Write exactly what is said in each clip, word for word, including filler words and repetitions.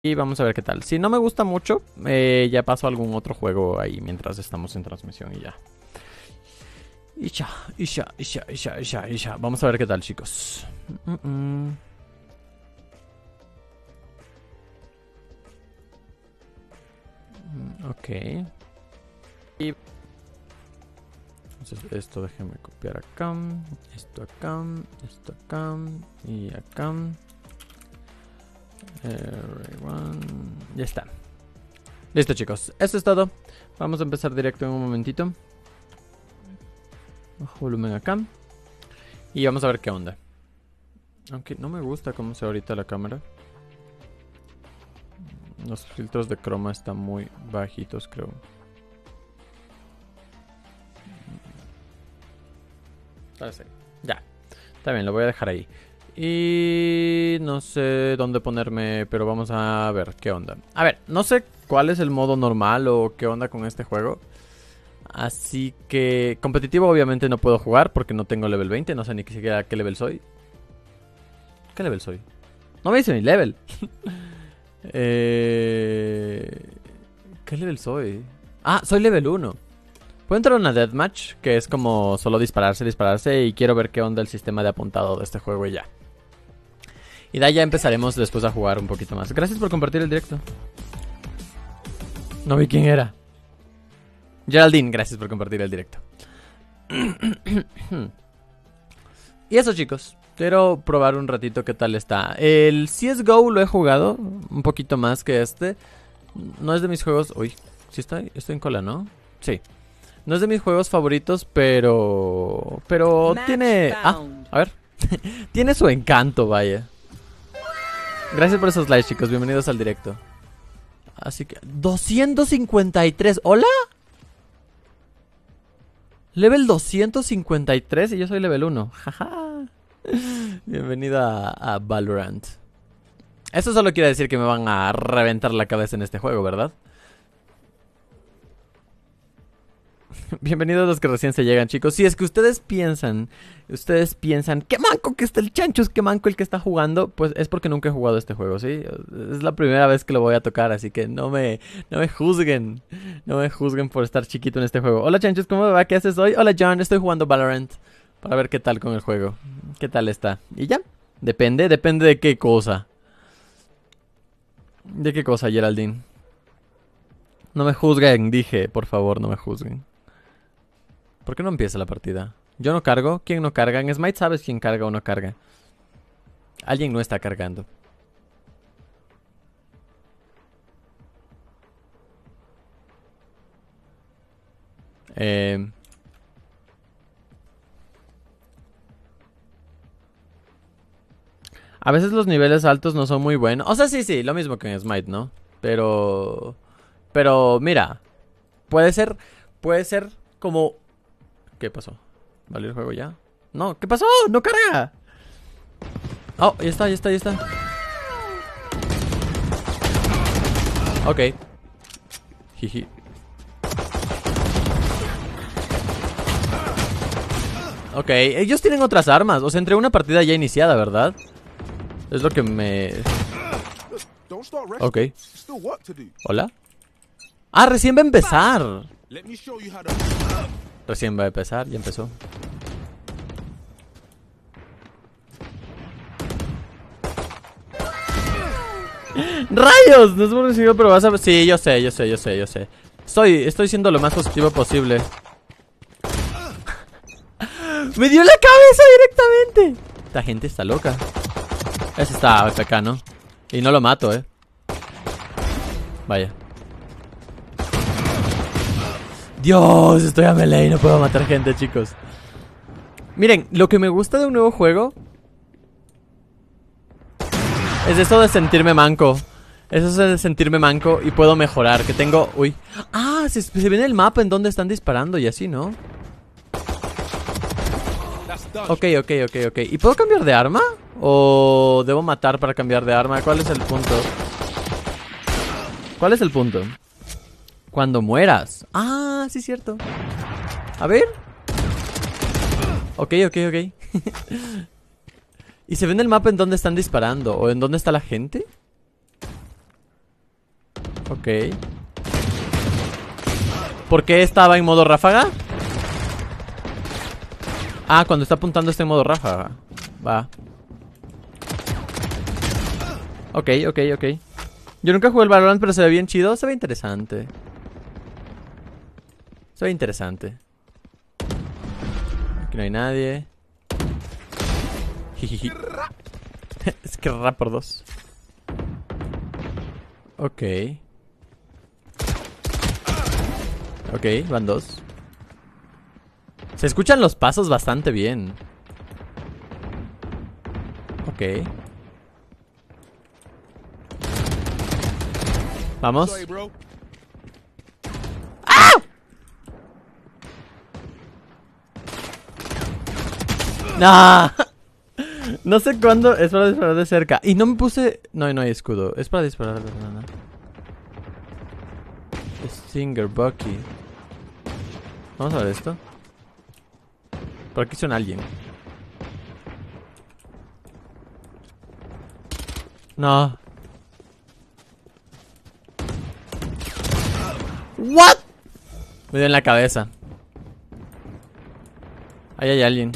Y vamos a ver qué tal. Si no me gusta mucho, eh, ya paso a algún otro juego ahí mientras estamos en transmisión y ya. Y ya, y ya, y ya, y ya, y ya, y ya. Vamos a ver qué tal, chicos. Mm -mm. Ok. Y entonces esto déjenme copiar acá. Esto acá. Esto acá. Y acá. Everyone. Ya está. Listo, chicos. Esto es todo. Vamos a empezar directo en un momentito. Bajo volumen acá. Y vamos a ver qué onda. Aunque no me gusta cómo se ve ahorita la cámara. Los filtros de croma están muy bajitos, creo. Ya. Está bien, lo voy a dejar ahí. Y no sé dónde ponerme, pero vamos a ver qué onda. A ver, no sé cuál es el modo normal o qué onda con este juego. Así que competitivo obviamente no puedo jugar porque no tengo level veinte. No sé ni siquiera qué level soy. ¿Qué level soy? No me dice mi level. eh... ¿Qué level soy? Ah, soy level uno. Puedo entrar a una deathmatch, que es como solo dispararse, dispararse. Y quiero ver qué onda el sistema de apuntado de este juego y ya. Y de ahí ya empezaremos después a jugar un poquito más. Gracias por compartir el directo. No vi quién era. Geraldine, gracias por compartir el directo. Y eso, chicos. Quiero probar un ratito qué tal está. El C S G O lo he jugado un poquito más que este. No es de mis juegos... Uy, sí estoy, estoy en cola, ¿no? Sí. No es de mis juegos favoritos, pero... Pero Match tiene... Bound. Ah, a ver. Tiene su encanto, vaya. Gracias por esos likes, chicos. Bienvenidos al directo. Así que... doscientos cincuenta y tres. ¿Hola? Level doscientos cincuenta y tres y yo soy level uno. Jaja. Bienvenida a, a Valorant. Eso solo quiere decir que me van a reventar la cabeza en este juego, ¿verdad? Bienvenidos los que recién se llegan, chicos. Si es que ustedes piensan, ustedes piensan, qué manco que está el Chanchos, qué manco el que está jugando, pues es porque nunca he jugado este juego, ¿sí? Es la primera vez que lo voy a tocar, así que no me, no me juzguen, no me juzguen por estar chiquito en este juego. Hola, Chanchos, ¿cómo va? ¿Qué haces hoy? Hola, John, estoy jugando Valorant para ver qué tal con el juego, qué tal está. Y ya, depende, depende de qué cosa. ¿De qué cosa, Geraldine? No me juzguen, dije, por favor, no me juzguen. ¿Por qué no empieza la partida? Yo no cargo. ¿Quién no carga? En Smite sabes quién carga o no carga. Alguien no está cargando. Eh... A veces los niveles altos no son muy buenos. O sea, sí, sí, lo mismo que en Smite, ¿no? Pero... Pero, mira. Puede ser... Puede ser como... ¿Qué pasó? ¿Valió el juego ya? No, ¿qué pasó? ¡No carga! Oh, ya está, ya está, ya está. Ok. Jiji. Ok, ellos tienen otras armas. O sea, entré una partida ya iniciada, ¿verdad? Es lo que me... Ok. ¿Hola? Ah, recién va a empezar. Recién va a empezar, ya empezó. ¡Rayos! No hemos recibido, pero vas a ver. Sí, yo sé, yo sé, yo sé, yo sé. Estoy, estoy siendo lo más positivo posible. ¡Me dio la cabeza directamente! Esta gente está loca. Ese está acá, ¿no? Y no lo mato, eh. Vaya. Dios, estoy a melee y no puedo matar gente, chicos. Miren, lo que me gusta de un nuevo juego es eso de sentirme manco. Es eso de sentirme manco y puedo mejorar. Que tengo... Uy. Ah, se, se ve en el mapa en donde están disparando y así, ¿no? Ok, ok, ok, ok. ¿Y puedo cambiar de arma? ¿O debo matar para cambiar de arma? ¿Cuál es el punto? ¿Cuál es el punto? Cuando mueras. Ah, sí es cierto. A ver. Ok, ok, ok. ¿Y se ve en el mapa en dónde están disparando? ¿O en dónde está la gente? Ok. ¿Por qué estaba en modo ráfaga? Ah, cuando está apuntando está en modo ráfaga. Va. Ok, ok, ok. Yo nunca jugué el Valorant, pero se ve bien chido. Se ve interesante. Se ve interesante. Aquí no hay nadie. Jijiji. Es que rap por dos. Ok. Ok, van dos. Se escuchan los pasos bastante bien. Ok. Vamos. ¡Ah! ¡Nah! No sé cuándo. Es para disparar de cerca. Y no me puse. No, no hay escudo. Es para disparar de nada. Stinger, Bucky. Vamos a ver esto. Por aquí son alguien. No. What? Me dio en la cabeza. Ahí hay alguien.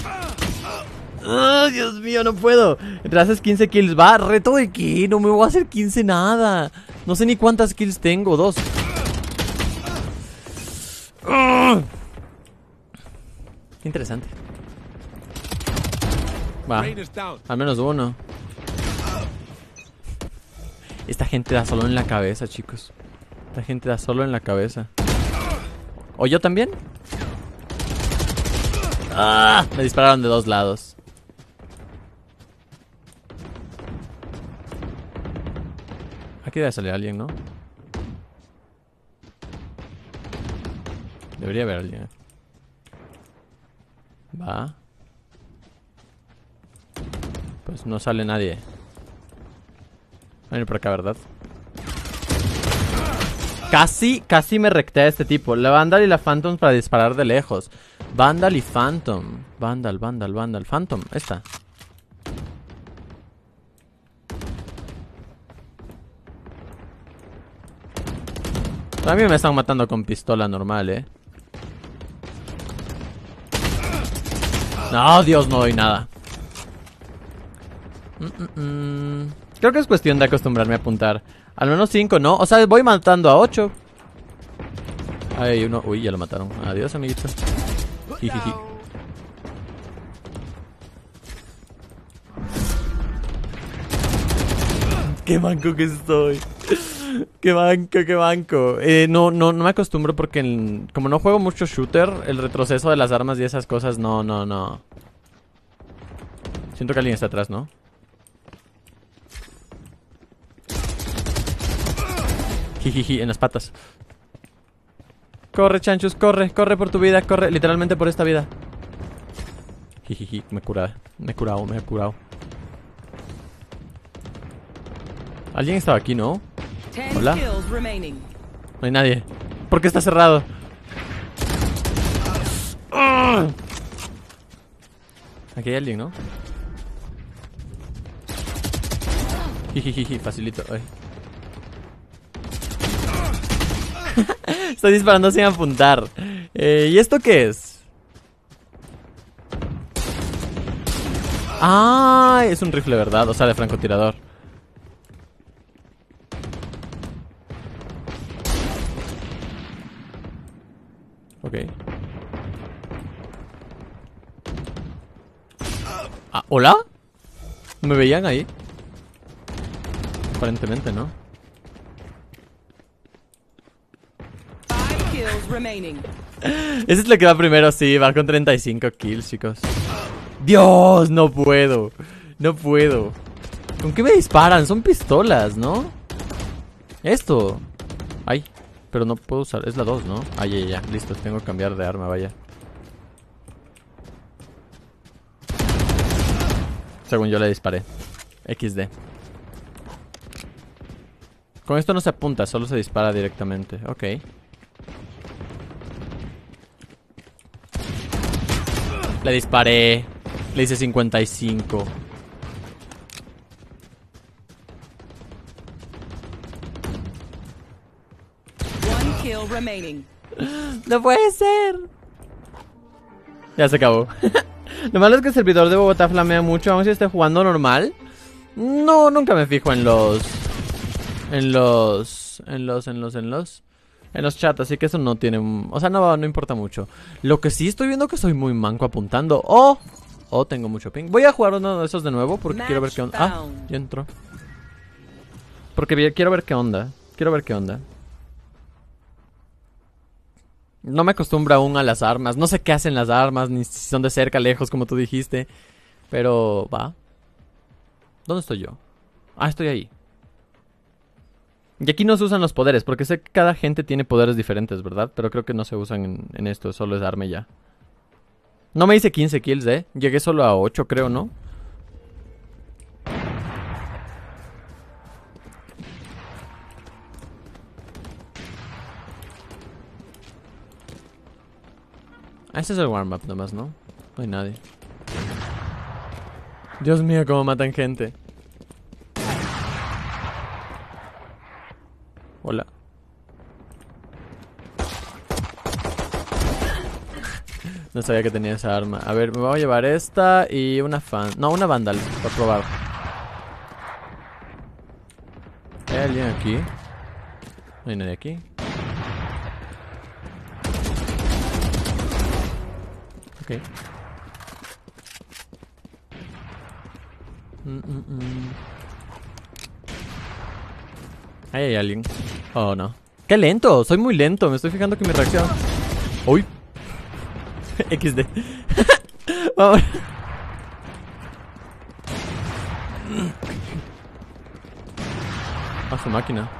Oh, Dios mío, no puedo. Entre haces quince kills. Va, reto de qué. No me voy a hacer quince nada. No sé ni cuántas kills tengo. Dos. Oh. Qué interesante. Va. Al menos uno. Esta gente da solo en la cabeza, chicos. Esta gente da solo en la cabeza. ¿O yo también? ¡Ah! Me dispararon de dos lados. Aquí debe salir alguien, ¿no? Debería haber alguien. Va. Pues no sale nadie. Va a venir por acá, ¿verdad? Casi, casi me rectea este tipo. La Vandal y la Phantom para disparar de lejos. Vandal y Phantom. Vandal, Vandal, Vandal. Phantom, esta. A mí me están matando con pistola normal, eh. No, Dios, no doy nada. Mm, mm, mm. Creo que es cuestión de acostumbrarme a apuntar. Al menos cinco, ¿no? O sea, voy matando a ocho. Hay uno. Uy, ya lo mataron. Adiós, amiguito. Jijiji. Qué manco que estoy. Qué banco, qué banco. Eh, no, no, no me acostumbro porque en, como no juego mucho shooter, el retroceso de las armas y esas cosas, no, no, no. Siento que alguien está atrás, ¿no? Jijiji, en las patas. Corre, chanchus, corre, corre por tu vida, corre, literalmente por esta vida. Jijiji, me he curado, me he curado, me he curado. Alguien estaba aquí, ¿no? Hola. No hay nadie. ¿Por qué está cerrado? ¡Oh! Aquí hay alguien, ¿no? Jijiji, facilito. Ay. Estoy disparando sin apuntar. eh, ¿Y esto qué es? Ah, es un rifle, ¿verdad? O sea, de francotirador. Ok. Ah, ¿hola? ¿Me veían ahí? Aparentemente, ¿no? Ese es lo que va primero, sí, va con treinta y cinco kills, chicos. Dios, no puedo. No puedo. ¿Con qué me disparan? Son pistolas, ¿no? Esto. Ay, pero no puedo usar. Es la dos, ¿no? Ay, ya, ya, listo, tengo que cambiar de arma, vaya. Según yo le disparé. equis de. Con esto no se apunta, solo se dispara directamente. Ok. Le disparé. Le hice cincuenta y cinco. No puede ser. Ya se acabó. Lo malo es que el servidor de Bogotá flamea mucho, aun si esté jugando normal. No, nunca me fijo en los... En los... En los, en los, en los... En los chats, así que eso no tiene... O sea, no, no importa mucho. Lo que sí estoy viendo que soy muy manco apuntando. ¡Oh! Oh, tengo mucho ping. Voy a jugar uno de esos de nuevo porque quiero ver qué onda. Ah, ya entró. Porque quiero ver qué onda. Quiero ver qué onda. No me acostumbro aún a las armas. No sé qué hacen las armas, ni si son de cerca, lejos, como tú dijiste. Pero, va. ¿Dónde estoy yo? Ah, estoy ahí. Y aquí no se usan los poderes, porque sé que cada gente tiene poderes diferentes, ¿verdad? Pero creo que no se usan en, en esto, solo es darme ya. No me hice quince kills, ¿eh? Llegué solo a ocho, creo, ¿no? Ah, ese es el warm-up nomás, ¿no? No hay nadie. Dios mío, cómo matan gente. Hola. No sabía que tenía esa arma. A ver, me voy a llevar esta y una fan... No, una vandal, para probar. ¿Hay alguien aquí? No hay nadie aquí. Ok. Mm, mm, mm. Ahí hay alguien. Oh, no. ¡Qué lento! Soy muy lento. Me estoy fijando que mi reacción... ¡Uy! equis de. Vamos. A su máquina.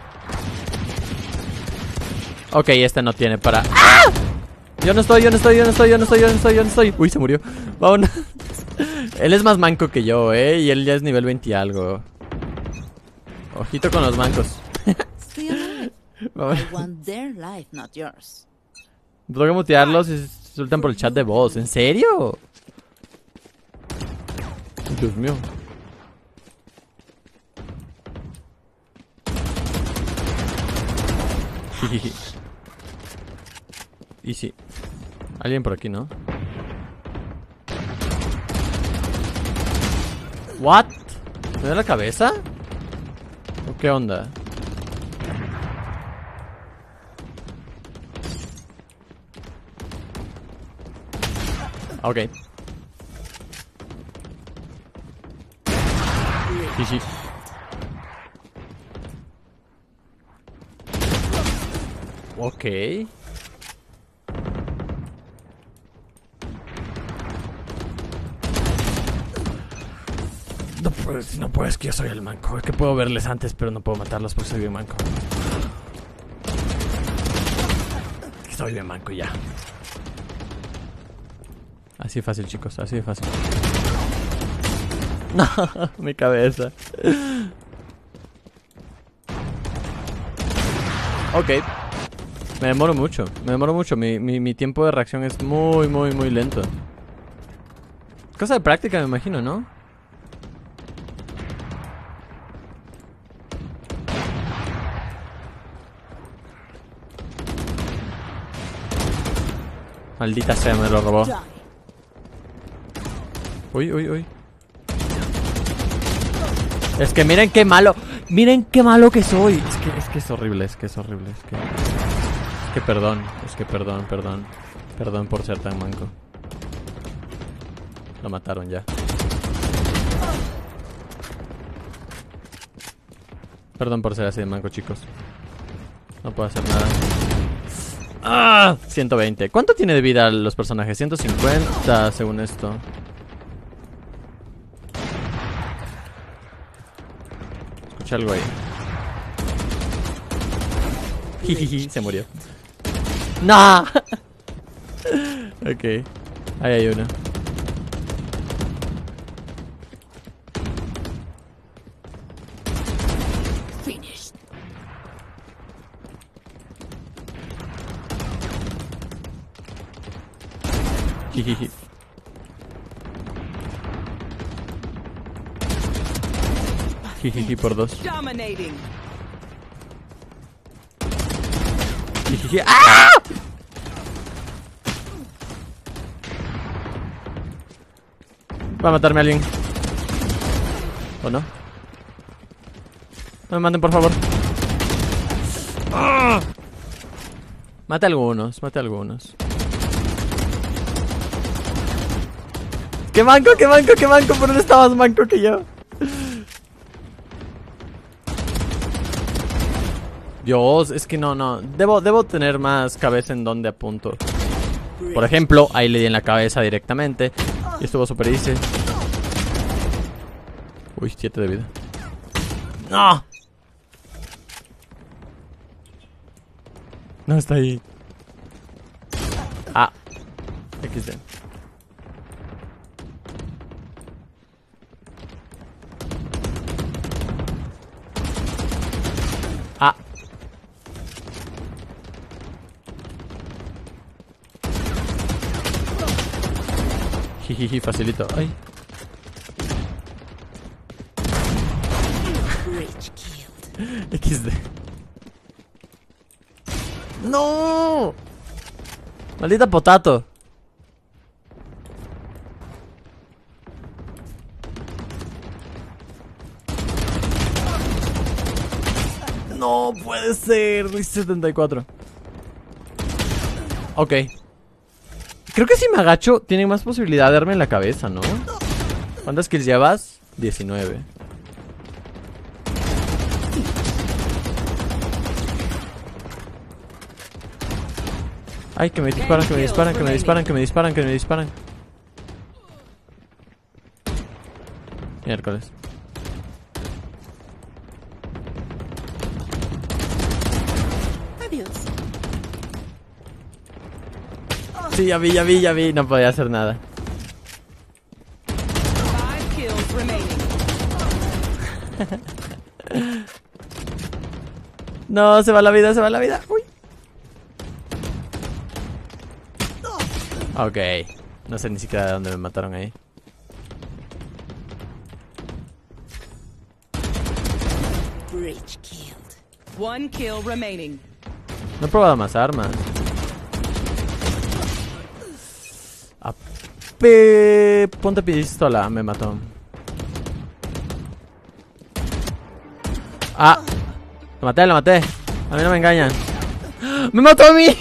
Ok, este no tiene para... ¡Ah! Yo no estoy, yo no estoy, yo no estoy, yo no estoy, yo no estoy, yo no estoy. Uy, se murió. Vámonos. Él es más manco que yo, eh. Y él ya es nivel veinte y algo. Ojito con los mancos. Tengo que mutearlos y se sueltan por el chat de voz. ¿En serio? Dios mío. Y sí. Alguien por aquí, ¿no? ¿What? ¿Me da la cabeza? ¿O qué onda? Ok. Sí, sí. Ok. No puedes, no puedes, que yo soy el manco. Es que puedo verles antes, pero no puedo matarlos porque soy bien manco. Soy bien manco ya. Así de fácil, chicos, así de fácil. No, mi cabeza. Ok. Me demoro mucho, me demoro mucho. Mi, mi, mi tiempo de reacción es muy, muy, muy lento. Cosa de práctica, me imagino, ¿no? Maldita sea, me lo robó. Uy, uy, uy. Es que miren qué malo. Miren qué malo que soy. Es que es, que es horrible, es que es horrible. Es que, es que perdón, es que perdón, perdón. Perdón por ser tan manco. Lo mataron ya. Perdón por ser así de manco, chicos. No puedo hacer nada. ¡Ah! ciento veinte. ¿Cuánto tiene de vida los personajes? ciento cincuenta según esto. Escuché algo ahí. Jijiji, se murió. ¡No! Ok. Ahí hay uno. Jijiji. Jijiji por dos. ¡Ah! Va a matarme a alguien. ¿O no? No me maten, por favor. ¡Ah! Mate a algunos, mate a algunos. ¡Qué manco, qué manco, qué manco! Pero no está más manco que yo. Dios, es que no, no. Debo, debo tener más cabeza en donde apunto. Por ejemplo, ahí le di en la cabeza directamente. Y estuvo super easy. Uy, siete de vida. ¡No! No está ahí. Ah. equis de. Ah. Jijiji, facilito. Ay. equis de. ¡No! Maldita potato. No puede ser. Luis setenta y cuatro. Ok. Creo que si me agacho tiene más posibilidad de darme en la cabeza, ¿no? ¿Cuántas kills llevas? diecinueve. Ay, que me disparan, que me disparan, que me disparan, que me disparan, que me disparan. Miércoles. Adiós. Sí, ya vi, ya vi, ya vi. No podía hacer nada. No, se va la vida, se va la vida. Uy. Ok. No sé ni siquiera de dónde me mataron ahí. Bridge killed. One kill remaining. No he probado más armas. A pe... Ponte pistola, me mató. Ah, lo maté, lo maté. A mí no me engañan. ¡Me mató a mí!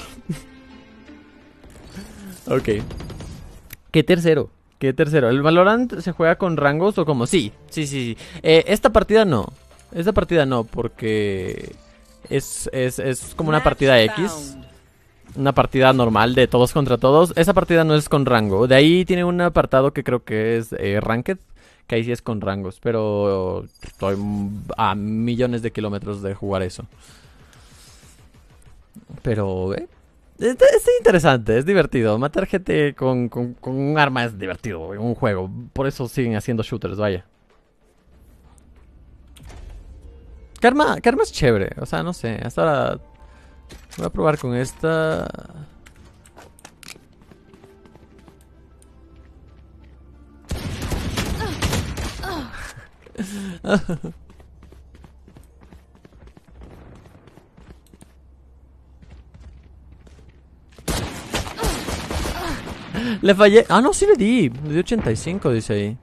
Ok. ¿Qué tercero? ¿Qué tercero? ¿El Valorant se juega con rangos o como? Sí, sí, sí, sí. Eh, esta partida no. Esta partida no, porque es, es, es como una partida X. Una partida normal de todos contra todos. Esa partida no es con rango. De ahí tiene un apartado que creo que es eh, Ranked, que ahí sí es con rangos. Pero estoy a millones de kilómetros de jugar eso. Pero, eh, es, es interesante, es divertido. Matar gente con, con, con un arma es divertido en un juego. Por eso siguen haciendo shooters, vaya. ¿Qué arma, qué arma es chévere? O sea, no sé, hasta ahora voy a probar con esta. Le fallé. Ah, no, sí le di. Le di ochenta y cinco, dice ahí.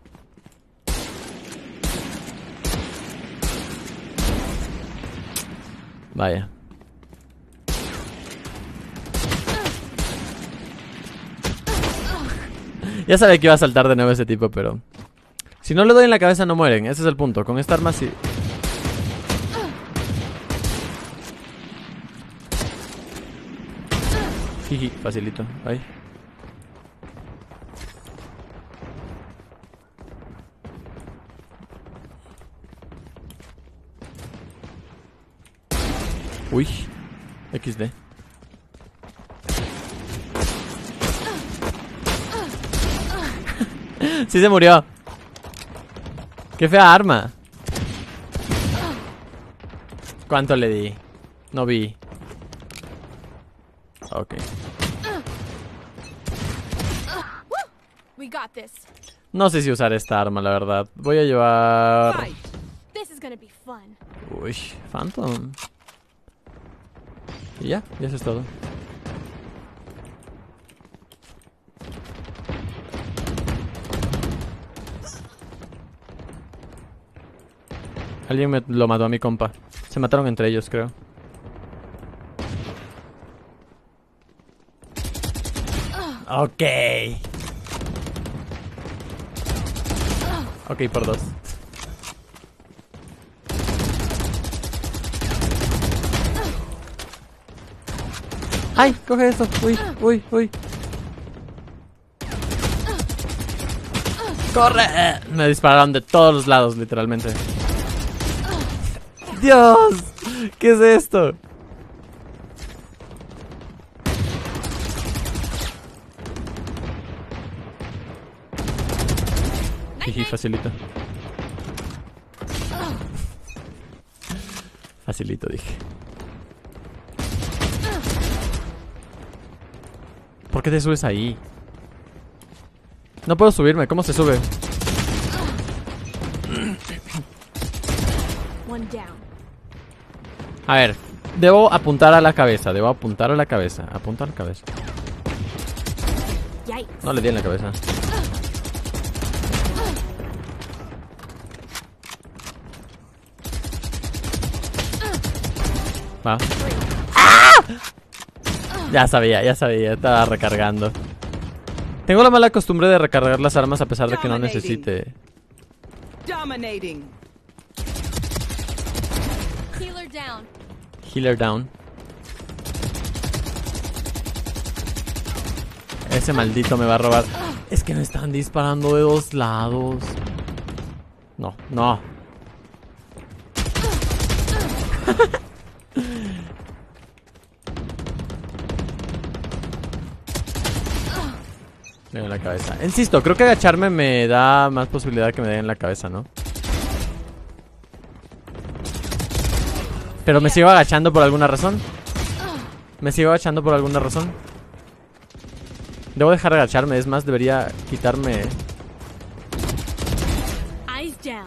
Vaya. Ya sabía que iba a saltar de nuevo ese tipo, pero si no le doy en la cabeza no mueren. Ese es el punto. Con esta arma sí. Jiji, facilito. Ay. Uy, equis de. Sí se murió. Qué fea arma. ¿Cuánto le di? No vi. Ok. We got this. No sé si usar esta arma, la verdad. Voy a llevar... This is gonna be fun. Uy, Phantom. Y ya, y eso es todo. Alguien me lo mató a mi compa. Se mataron entre ellos, creo. Ok. Ok, por dos. ¡Ay! Coge eso. Uy, uy, uy. ¡Corre! Me dispararon de todos los lados, literalmente. ¡Dios! ¿Qué es esto? Jiji, facilito. Facilito, dije. ¿Por qué te subes ahí? No puedo subirme, ¿cómo se sube? One down. A ver, debo apuntar a la cabeza, debo apuntar a la cabeza. Apuntar a la cabeza. Yikes. No le di en la cabeza. Va. ¡Ah! Ya sabía, ya sabía, estaba recargando. Tengo la mala costumbre de recargar las armas a pesar de que no necesite. Dominating. Healer down. Healer down. Ese maldito me va a robar. Es que me están disparando de dos lados. No, no. En la cabeza. Insisto, creo que agacharme me da más posibilidad de que me den en la cabeza, ¿no? Pero me sigo agachando por alguna razón. Me sigo agachando por alguna razón. Debo dejar de agacharme, es más, debería quitarme. Eyes down.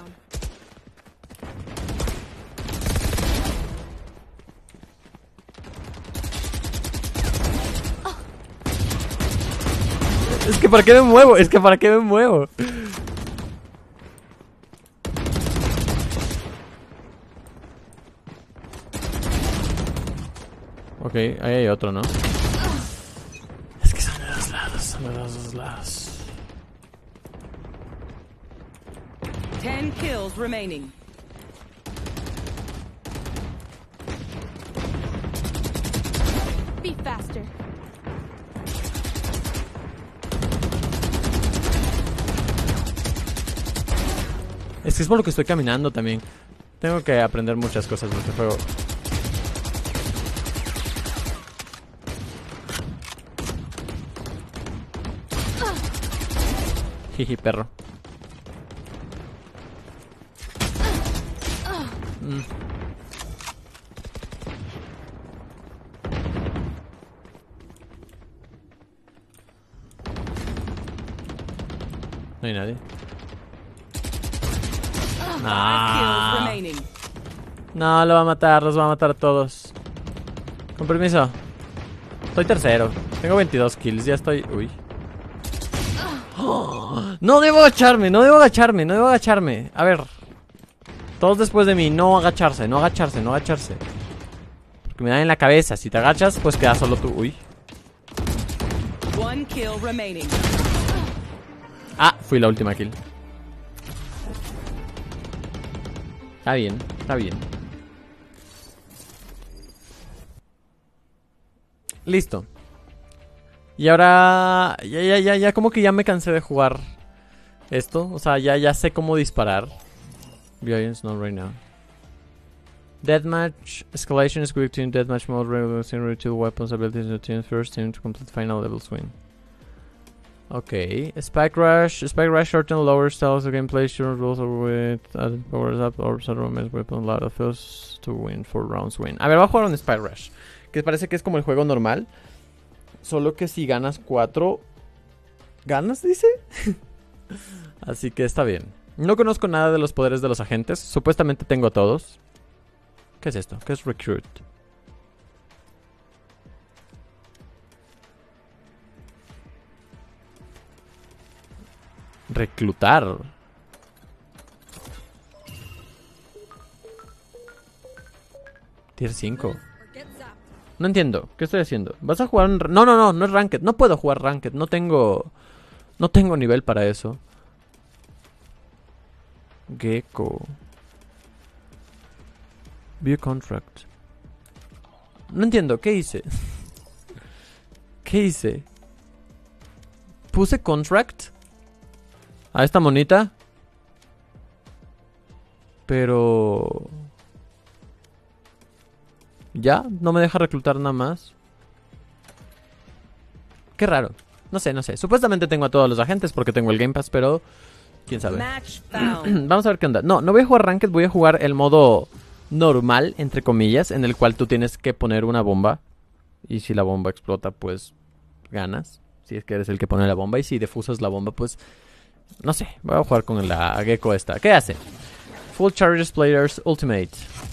Es que para qué me muevo, es que para qué me muevo. Ok, ahí hay otro, ¿no? Es que son de dos lados, son de los dos lados. Ten kills remaining. Be faster. Es que es por lo que estoy caminando también. Tengo que aprender muchas cosas de este juego. Jiji, perro. Mm. No hay nadie. Ah. Remaining. No, lo va a matar, los va a matar a todos. Con permiso. Estoy tercero. Tengo veintidós kills, ya estoy... Uy. Oh, no debo agacharme, no debo agacharme, no debo agacharme. A ver. Todos después de mí, no agacharse, no agacharse, no agacharse. Porque me dan en la cabeza. Si te agachas, pues queda solo tú. Uy. One kill remaining. Ah, fui la última kill. Está bien, está bien. Listo. Y ahora... Ya, ya, ya, ya como que ya me cansé de jugar esto. O sea, ya, ya sé cómo disparar. Violence not right now. Deathmatch. Escalation is quick team. Deathmatch mode. Revolution routine weapons abilities to team. First team to complete final levels win. Okay, Spike Rush, Spike Rush shorten lower styles of gameplay, short rules with added powers up, orbs, and weapon, lot of those to win, four rounds win. A ver, voy a jugar un Spike Rush, que parece que es como el juego normal, solo que si ganas cuatro, ¿ganas, dice? Así que está bien. No conozco nada de los poderes de los agentes, supuestamente tengo todos. ¿Qué es esto? ¿Qué es Recruit? Reclutar. Tier cinco. No entiendo. ¿Qué estoy haciendo? ¿Vas a jugar en... No, no, no. No es Ranked. No puedo jugar Ranked. No tengo... No tengo nivel para eso. Gecko. View contract. No entiendo. ¿Qué hice? ¿Qué hice? Puse contract a esta monita. Pero... ya, no me deja reclutar nada más. Qué raro. No sé, no sé. Supuestamente tengo a todos los agentes porque tengo el Game Pass, pero... quién sabe. Match found. Vamos a ver qué onda. No, no voy a jugar Ranked, voy a jugar el modo normal, entre comillas, en el cual tú tienes que poner una bomba. Y si la bomba explota, pues ganas. Si es que eres el que pone la bomba. Y si defusas la bomba, pues... no sé, voy a jugar con la Gecko esta. ¿Qué hace? Full Charges Players Ultimate.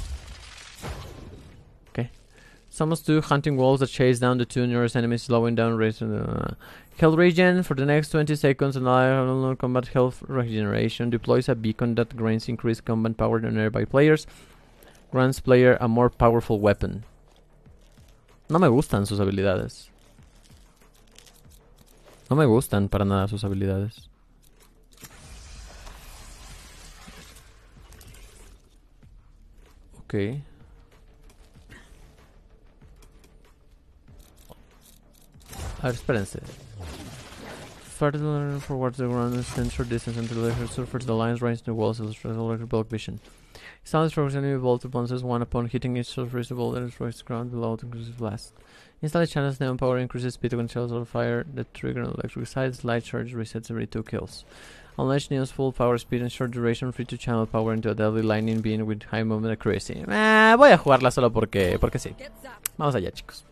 Ok. Summons two hunting wolves that chase down the two nearest enemies, slowing down race. Uh, health regen for the next twenty seconds. Allow combat health regeneration. Deploys a beacon that grants increased combat power to nearby players. Grants player a more powerful weapon. No me gustan sus habilidades. No me gustan para nada sus habilidades. Ok. A ver, espérense. Further forward the ground is ten short distance until the surface the lines range the walls of the electric block vision. Sounds from enemy bolt bounces one upon hitting each surface the bolt and destroys the ground below to increase blast. Instantly channels neon power increases speed when shells on fire. The trigger on electric sides light charge resets every two kills. Unleash Neon's full power speed and short duration, free to channel power into a deadly lightning beam with high movement accuracy. Eh, voy a jugarla solo porque, porque sí. Vamos allá, chicos.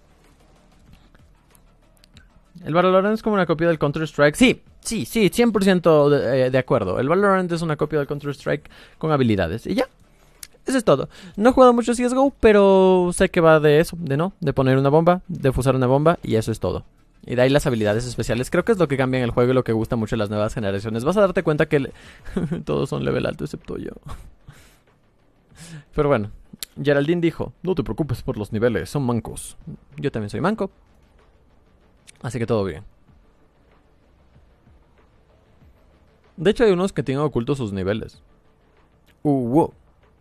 ¿El Valorant es como una copia del Counter-Strike? Sí, sí, sí, cien por ciento de, eh, de acuerdo. El Valorant es una copia del Counter-Strike con habilidades. Y ya, eso es todo. No he jugado mucho C S G O, pero sé que va de eso, de no, de poner una bomba, de fusar una bomba, y eso es todo. Y de ahí las habilidades especiales. Creo que es lo que cambia en el juego y lo que gusta mucho en las nuevas generaciones. Vas a darte cuenta que le... todos son level alto excepto yo. Pero bueno, Geraldine dijo, no te preocupes por los niveles, son mancos. Yo también soy manco. Así que todo bien. De hecho hay unos que tienen ocultos sus niveles. Uh, wow.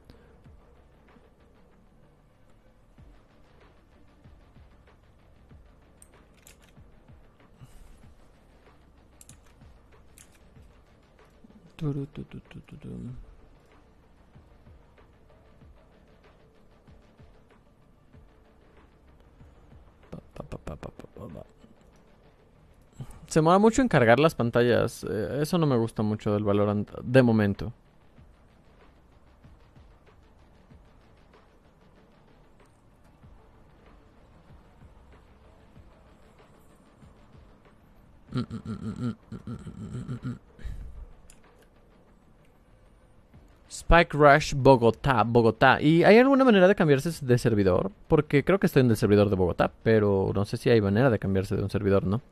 Se demora mucho en cargar las pantallas. Eh, eso no me gusta mucho del Valorant de momento. Mm, mm, mm, mm, mm, mm, mm. Spike Rush Bogotá, Bogotá. ¿Y hay alguna manera de cambiarse de servidor? Porque creo que estoy en el servidor de Bogotá, pero no sé si hay manera de cambiarse de un servidor, ¿no?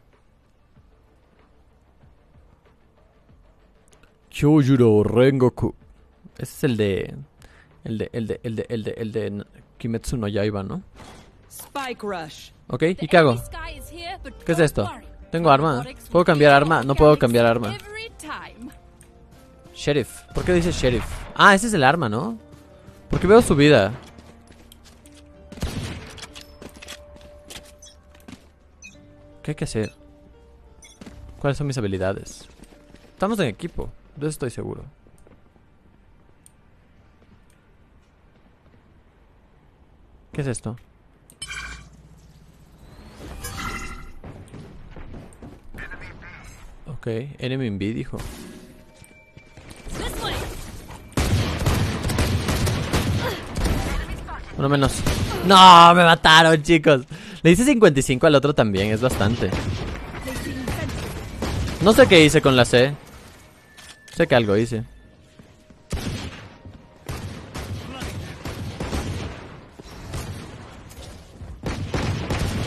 Kyojuro Rengoku. Ese es el de... El de... El de... El de... El de... El de... Kimetsu no Yaiba, ¿no? Spike rush. Ok, ¿y qué hago? ¿Qué es esto? Tengo arma. ¿Puedo cambiar arma? No puedo cambiar arma. Sheriff. ¿Por qué dice Sheriff? Ah, ese es el arma, ¿no? Porque veo su vida. ¿Qué hay que hacer? ¿Cuáles son mis habilidades? Estamos en equipo. De eso estoy seguro. ¿Qué es esto? Ok, enemy in B dijo. Uno menos. ¡No! ¡Me mataron, chicos! Le hice cincuenta y cinco al otro también, es bastante. No sé qué hice con la C. Sé que algo hice.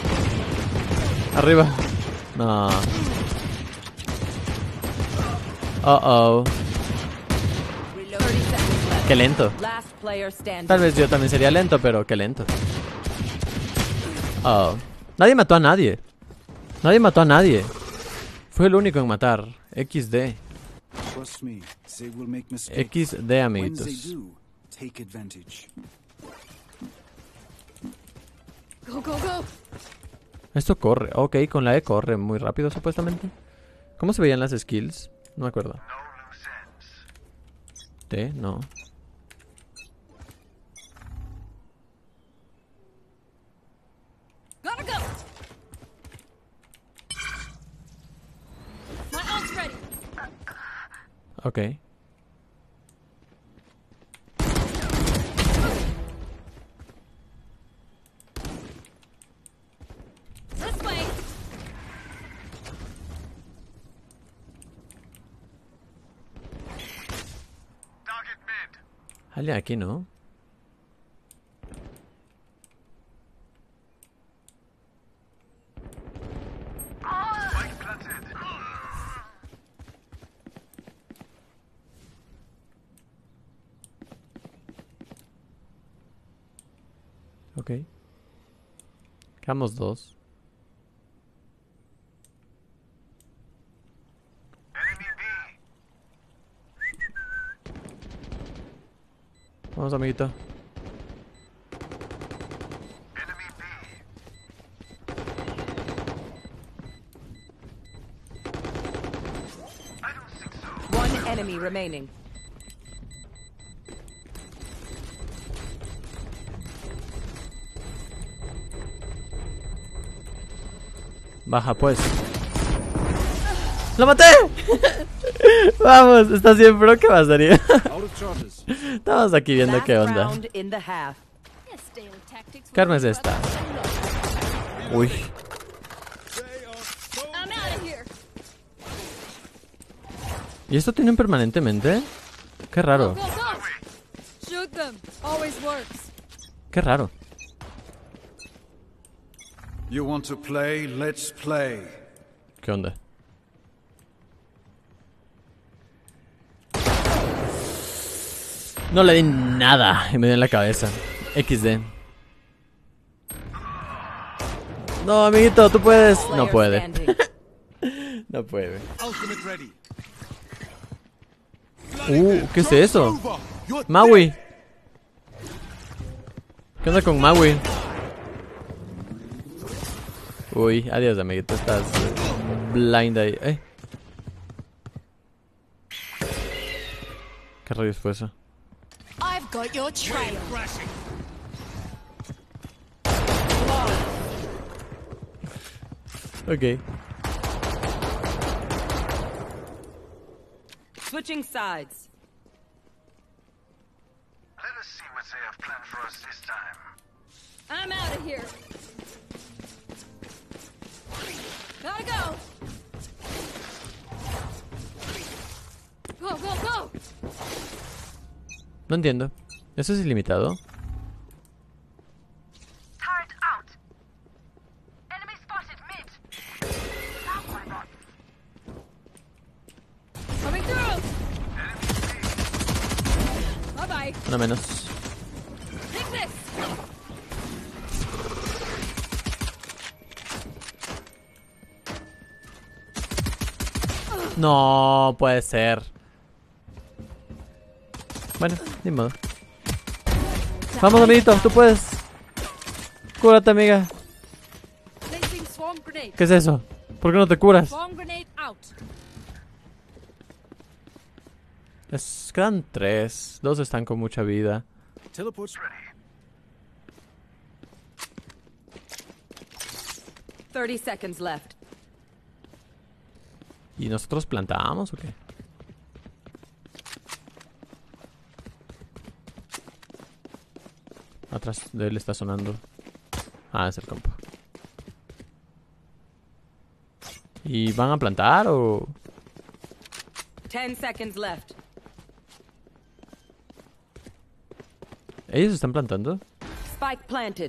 Arriba. No. Uh oh. thirty seconds left. Qué lento. Last player standing. Tal vez yo también sería lento, pero qué lento. Oh. Nadie mató a nadie. Nadie mató a nadie. Fue el único en matar. equis de. Trust me, they will make mistakes. equis de, When they amiguitos. do, take advantage. Go, go, go. Esto corre. Ok, con la E corre muy rápido, supuestamente. ¿Cómo se veían las skills? No me acuerdo. T, no. Gotta go. My ult's ready. Ok. This way. Alguien aquí, ¿no? Ok. Quedamos dos. Vamos, amiguito. One enemy remaining. Baja, pues. ¡Lo maté! Vamos, ¿estás bien, bro? ¿Qué pasaría? Out of charges. Estamos aquí viendo Last qué onda. round in the half. Yeah, standard tactics. ¿Qué arma es esta? Uy. I'm out of here. ¿Y esto tienen permanentemente? Qué Go, raro. go, go. Shoot them. Always works. Qué raro. You want to play? Let's play. ¿Qué onda? No le di nada y me dio en la cabeza. equis de. No, amiguito, tú puedes. No Player puede. standing. No puede. Ultimate ready. Uh, ¿qué es eso? Maui. ¿Qué onda con Maui? Uy, adiós, amiguito. Estás blind ahí. Eh. ¿Qué rayos fue eso? I've got your trail. Ok. Switching sides. Let us see what they have planned for us this time. I'm out of here. Gotta go. Go, go, go. No entiendo. ¿Eso es ilimitado? Turret out. Enemy spotted mid. Now my bot. Coming through. Bye bye. Una menos. Take this. No puede ser. Bueno, ni modo. Vamos, amiguito, tú puedes. Cúrate, amiga. Placing swarm grenade. ¿Qué es eso? ¿Por qué no te curas? Swarm grenade out. Es, quedan tres. Dos están con mucha vida. Teleport's ready. thirty seconds left. ¿Y nosotros plantábamos o qué? Atrás de él está sonando. Ah, es el compa. ¿Y van a plantar o...? ten seconds left. ¿Ellos están plantando? Spike planted.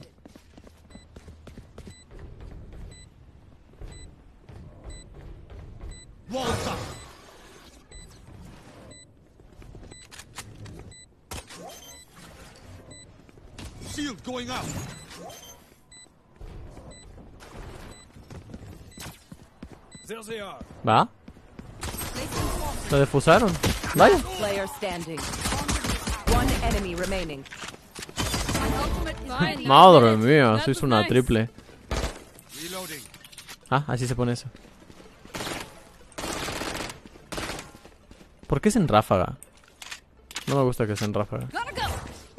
Going up. There they are. ¿Va? Lo defusaron. Vaya. Player standing. One enemy remaining. Fine, Madre last minute. mía, That se hizo was una nice. triple. Reloading. Ah, así se pone eso. ¿Por qué es en ráfaga? No me gusta que sea en ráfaga. Gotta go.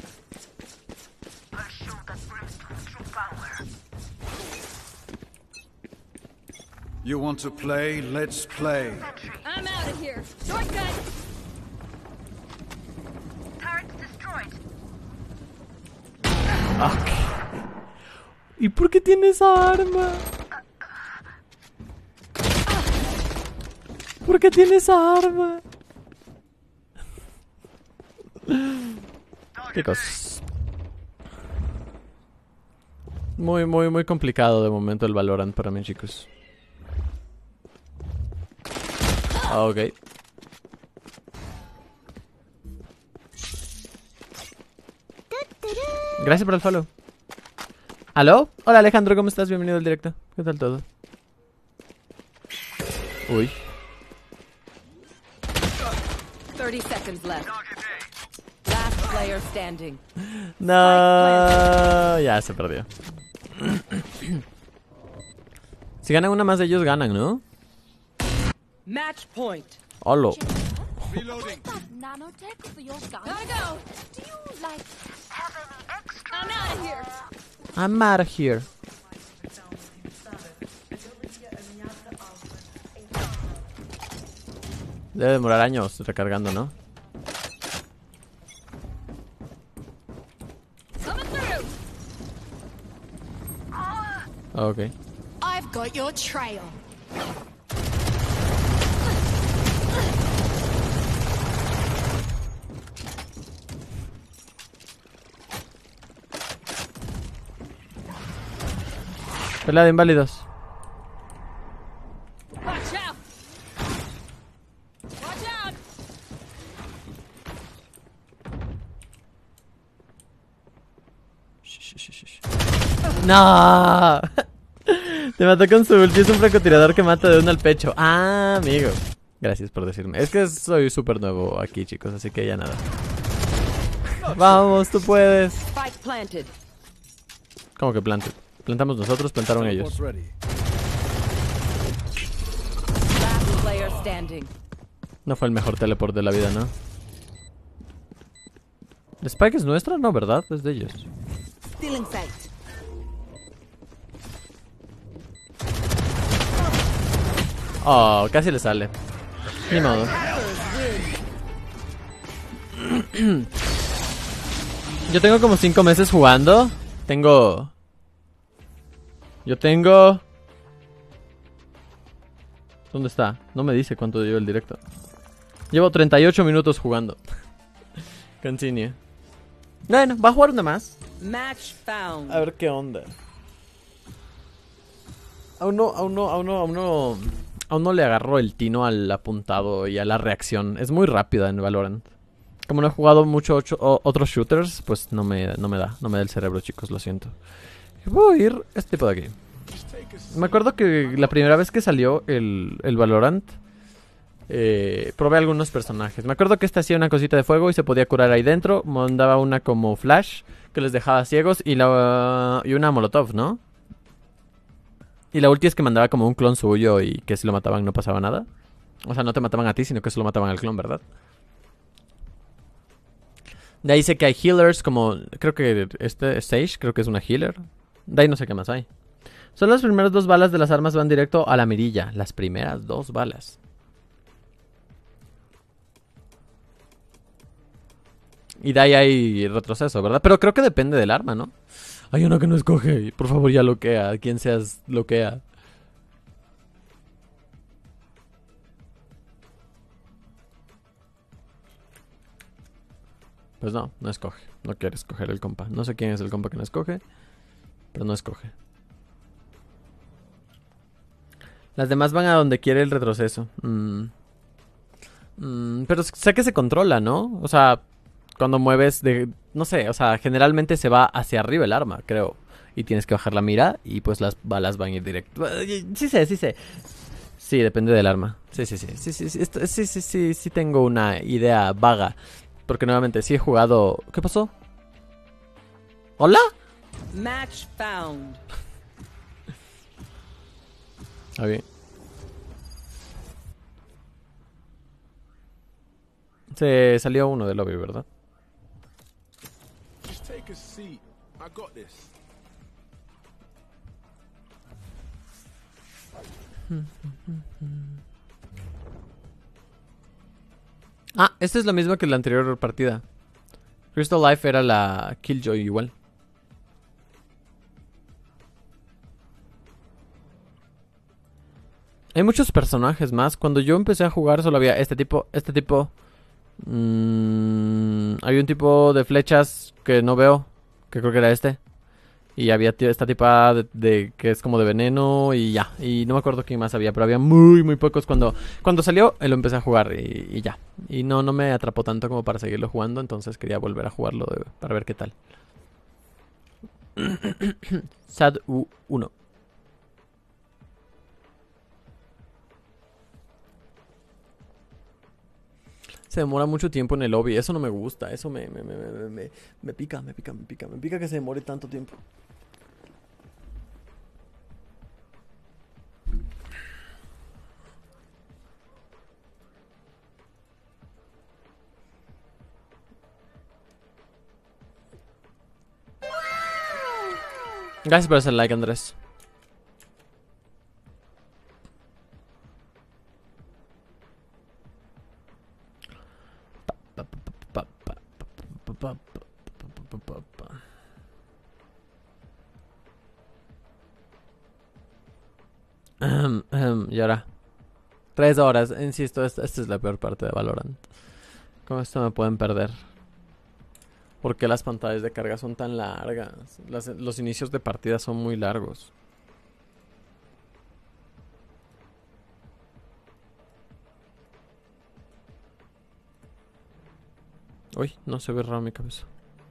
You want to play? Let's play. I'm out of here. Shortcut. Turret destroyed. ¿Y por qué tiene esa arma? ¿Por qué tiene esa arma? Chicos. Muy, muy, muy complicado de momento el Valorant para mí, chicos. Ah, ok. Gracias por el follow. ¿Aló? Hola Alejandro, ¿cómo estás? Bienvenido al directo. ¿Qué tal todo? Uy. thirty seconds left. Last player standing. No, ya se perdió. Si ganan una más de ellos, ganan, ¿no? Match point. Holo. Reloading. Nanotech for your gun. Gotta go. Do you like? I'm out of here. I'm out of here. Debe demorar años recargando, ¿no? Coming through. Ok. I've got your trail. Pelea de inválidos. Watch out. Watch out. ¡No! Te mató con su ulti. Es un francotirador que mata de uno al pecho. Ah, amigo. Gracias por decirme. Es que soy súper nuevo aquí, chicos, así que ya nada. Vamos, tú puedes. Spike planted. ¿Cómo que plante? Plantamos nosotros, plantaron ellos. Teleport's ready. Last player standing. No fue el mejor teleport de la vida, ¿no? ¿El Spike es nuestra? No, ¿verdad? Es de ellos. Still in sight. Oh, casi le sale. Ni modo. Yo tengo como cinco meses jugando. Tengo... Yo tengo... ¿Dónde está? No me dice cuánto lleva el directo. Llevo treinta y ocho minutos jugando. Continue. Bueno, va a jugar una más. Match found. A ver qué onda. Aún no, aún no, aún no, aún no... Aún no le agarro el tino al apuntado y a la reacción. Es muy rápida en Valorant. Como no he jugado mucho ocho, o, otros shooters, pues no me, no me da. No me da el cerebro, chicos, lo siento. Voy a ir este tipo de aquí. Me acuerdo que la primera vez que salió el, el Valorant, eh, probé algunos personajes. Me acuerdo que esta hacía una cosita de fuego y se podía curar ahí dentro. Mandaba una como flash que les dejaba ciegos y, la, y una molotov, ¿no? Y la ulti es que mandaba como un clon suyo y que si lo mataban no pasaba nada. O sea, no te mataban a ti, sino que solo mataban al clon, ¿verdad? De ahí sé que hay healers como... Creo que este Sage, creo que es una healer. De ahí no sé qué más hay. Solo las primeras dos balas de las armas van directo a la mirilla. Las primeras dos balas. Y de ahí hay retroceso, ¿verdad? Pero creo que depende del arma, ¿no? Hay uno que no escoge. Por favor, ya loquea. Quien seas, loquea. Pues no, no escoge. No quiere escoger el compa. No sé quién es el compa que no escoge, pero no escoge. Las demás van a donde quiere el retroceso. Mm. Mm, pero sé que se controla, ¿no? O sea, cuando mueves de... No sé, o sea, generalmente se va hacia arriba el arma, creo. Y tienes que bajar la mira y pues las balas van a ir directo. Sí sé, sí sé. Sí, depende del arma. Sí, sí, sí. Sí, sí, sí, esto- sí, sí, sí, sí tengo una idea vaga. Porque nuevamente sí he jugado... ¿Qué pasó? ¿Hola? Match found. Está bien. Se salió uno del lobby, ¿verdad? Just take a seat. I got this. Ah, esta es la misma que la anterior partida. Crystal Life era la Killjoy igual. Hay muchos personajes más. Cuando yo empecé a jugar solo había este tipo, este tipo. Mm, hay un tipo de flechas que no veo, que creo que era este. Y había t- esta tipa de, de- que es como de veneno y ya. Y no me acuerdo quién más había, pero había muy, muy pocos cuando cuando salió. eh, Lo empecé a jugar y, y ya. Y no, no me atrapó tanto como para seguirlo jugando, entonces quería volver a jugarlo de- para ver qué tal. Sad U uno. Se demora mucho tiempo en el lobby, eso no me gusta, eso me, me, me, me, me- me pica, me pica, me pica, me pica que se demore tanto tiempo. Gracias por hacer like, Andrés. Pa, pa, pa, pa, pa, pa, pa, pa, pa, pa, pa. Ahem, ahem, y ahora tres horas, insisto, esta, esta es la peor parte de Valorant. Con esto me pueden perder. ¿Por qué las pantallas de carga son tan largas? Las- los inicios de partida son muy largos. Uy, no se ve raro mi cabeza.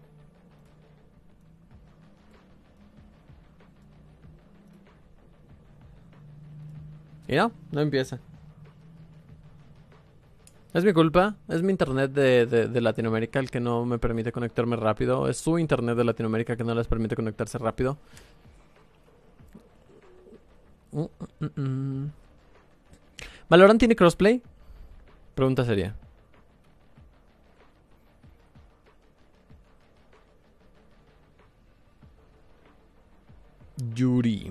Y no, no empieza. Es mi culpa, es mi internet de, de, de Latinoamérica el que no me permite conectarme rápido. Es su internet de Latinoamérica que no les permite conectarse rápido. Mm, mm, mm, mm. ¿Valorant tiene crossplay? Pregunta seria. Yuri.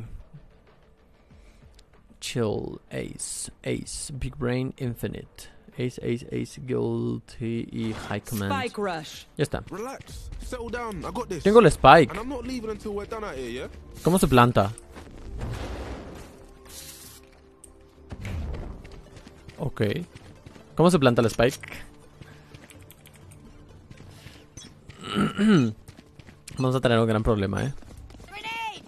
Chill, Ace, Ace, Big Brain, Infinite. Ace, Ace, Ace, Guilty y High Command. Spike rush. Ya está. Relax. Settle down. I got this. Tengo el Spike. And I'm not leaving until we're done out here, yeah? ¿Cómo se planta? Ok. ¿Cómo se planta el Spike? Vamos a tener un gran problema, eh. Grenade!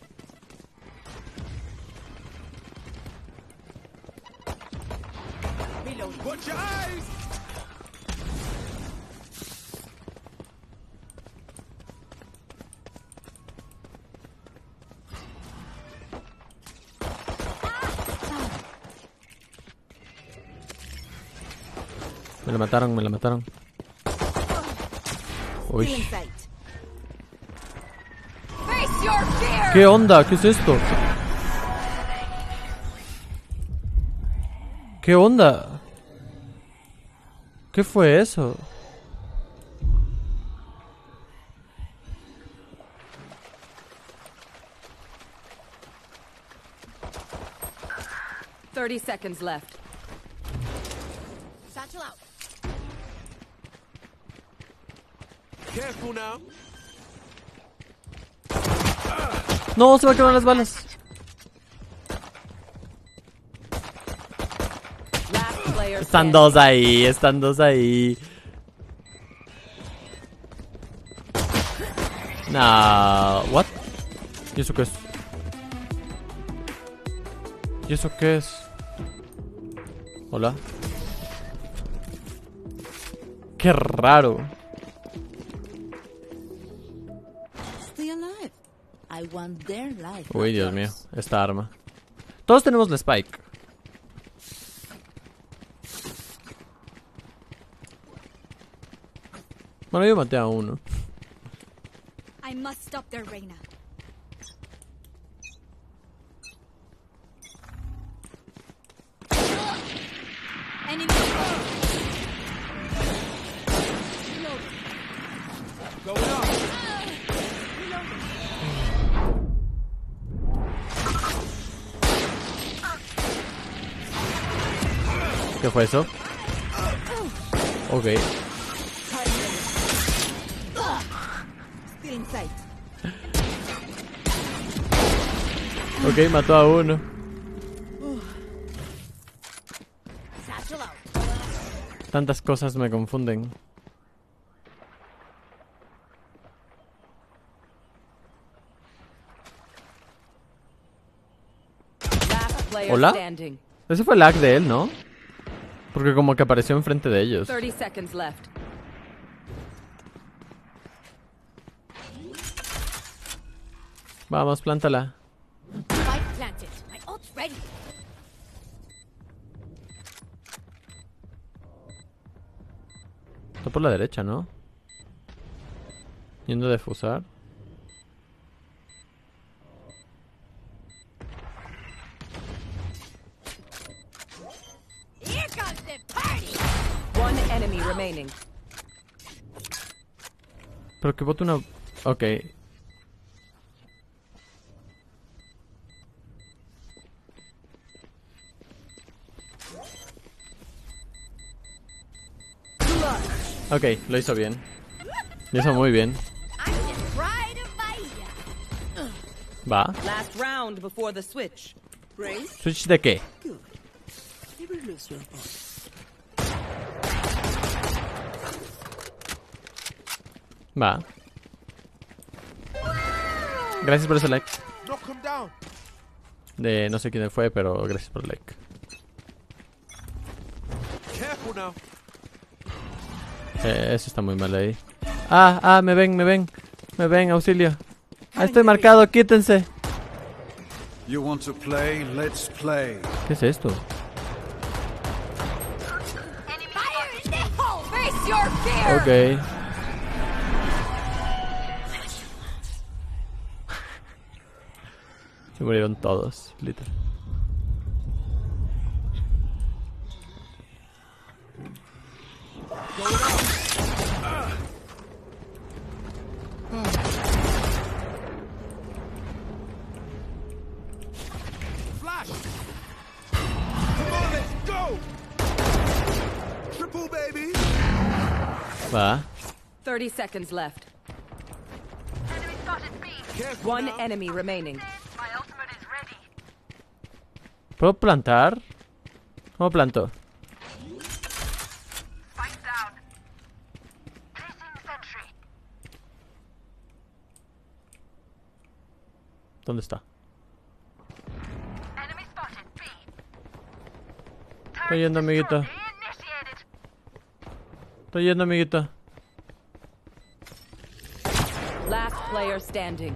Watch your eyes! Me la mataron, me la mataron. Uy. Face your fear! ¿Qué onda? ¿Qué es esto? ¿Qué onda? ¿Qué fue eso? Thirty seconds left. Satchel out. Careful now. No, se me acabaron las balas. Last player Están standing. dos ahí, están dos ahí. No, what? ¿Y eso qué es? ¿Y eso qué es? Hola. Qué raro. I want their life. Uy, not Dios mío, yours. esta arma. Todos tenemos la Spike. Bueno, yo maté a uno. I must stop their Reina. Enemy. Going up. ¿Qué fue eso? Ok. Still in sight. Ok, mató a uno. Satchel out. Tantas cosas me confunden. Last player Hola. standing. Ese fue el lag de él, ¿no? Porque como que apareció enfrente de ellos. thirty seconds left. Vamos, plántala. Spike planted. My ult's ready. Está por la derecha, ¿no? Yendo a defusar. Here comes the party. One enemy remaining. Pero que bote una... Ok. Ok, lo hizo bien. Lo hizo muy bien. I'm the pride of Bahia. Va. Last round before the switch. Brave. ¿Switch de qué? Va. Gracias por ese like. Knock him down. De no sé quién fue, pero gracias por el like. Careful now. Eh, eso está muy mal ahí. Ah, ah, me ven, me ven. Me ven, auxilio. Ah, estoy marcado, quítense. You want to play? Let's play. ¿Qué es esto? Fire in the hole. Face your fear. Ok. Se murieron todos, literal. Flash. Come on, let's go. Triple, baby. Va. thirty seconds left. Enemy spotted B. Careful One now. enemy remaining. My ultimate is ready. ¿Puedo plantar? ¿Cómo planto? Spike down. Placing sentry. ¿Dónde está? Enemy spotted B. Estoy yendo, amiguito. Initiated. Estoy yendo, amiguito. Last player standing.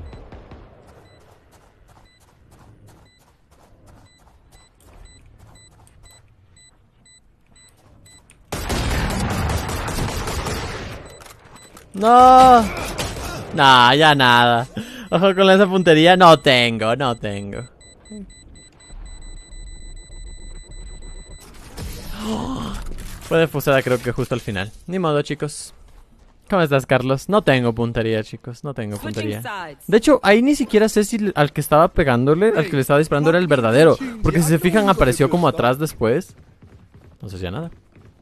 No. Nah, ya nada. Ojo con esa puntería. No tengo, no tengo. Fue defusada creo que justo al final. Ni modo, chicos. ¿Cómo estás, Carlos? No tengo puntería, chicos. No tengo Switching puntería. sides. De hecho, ahí ni siquiera sé si al que estaba pegándole, al que le estaba disparando era el verdadero. Porque si se fijan, apareció como atrás después. Entonces ya nada.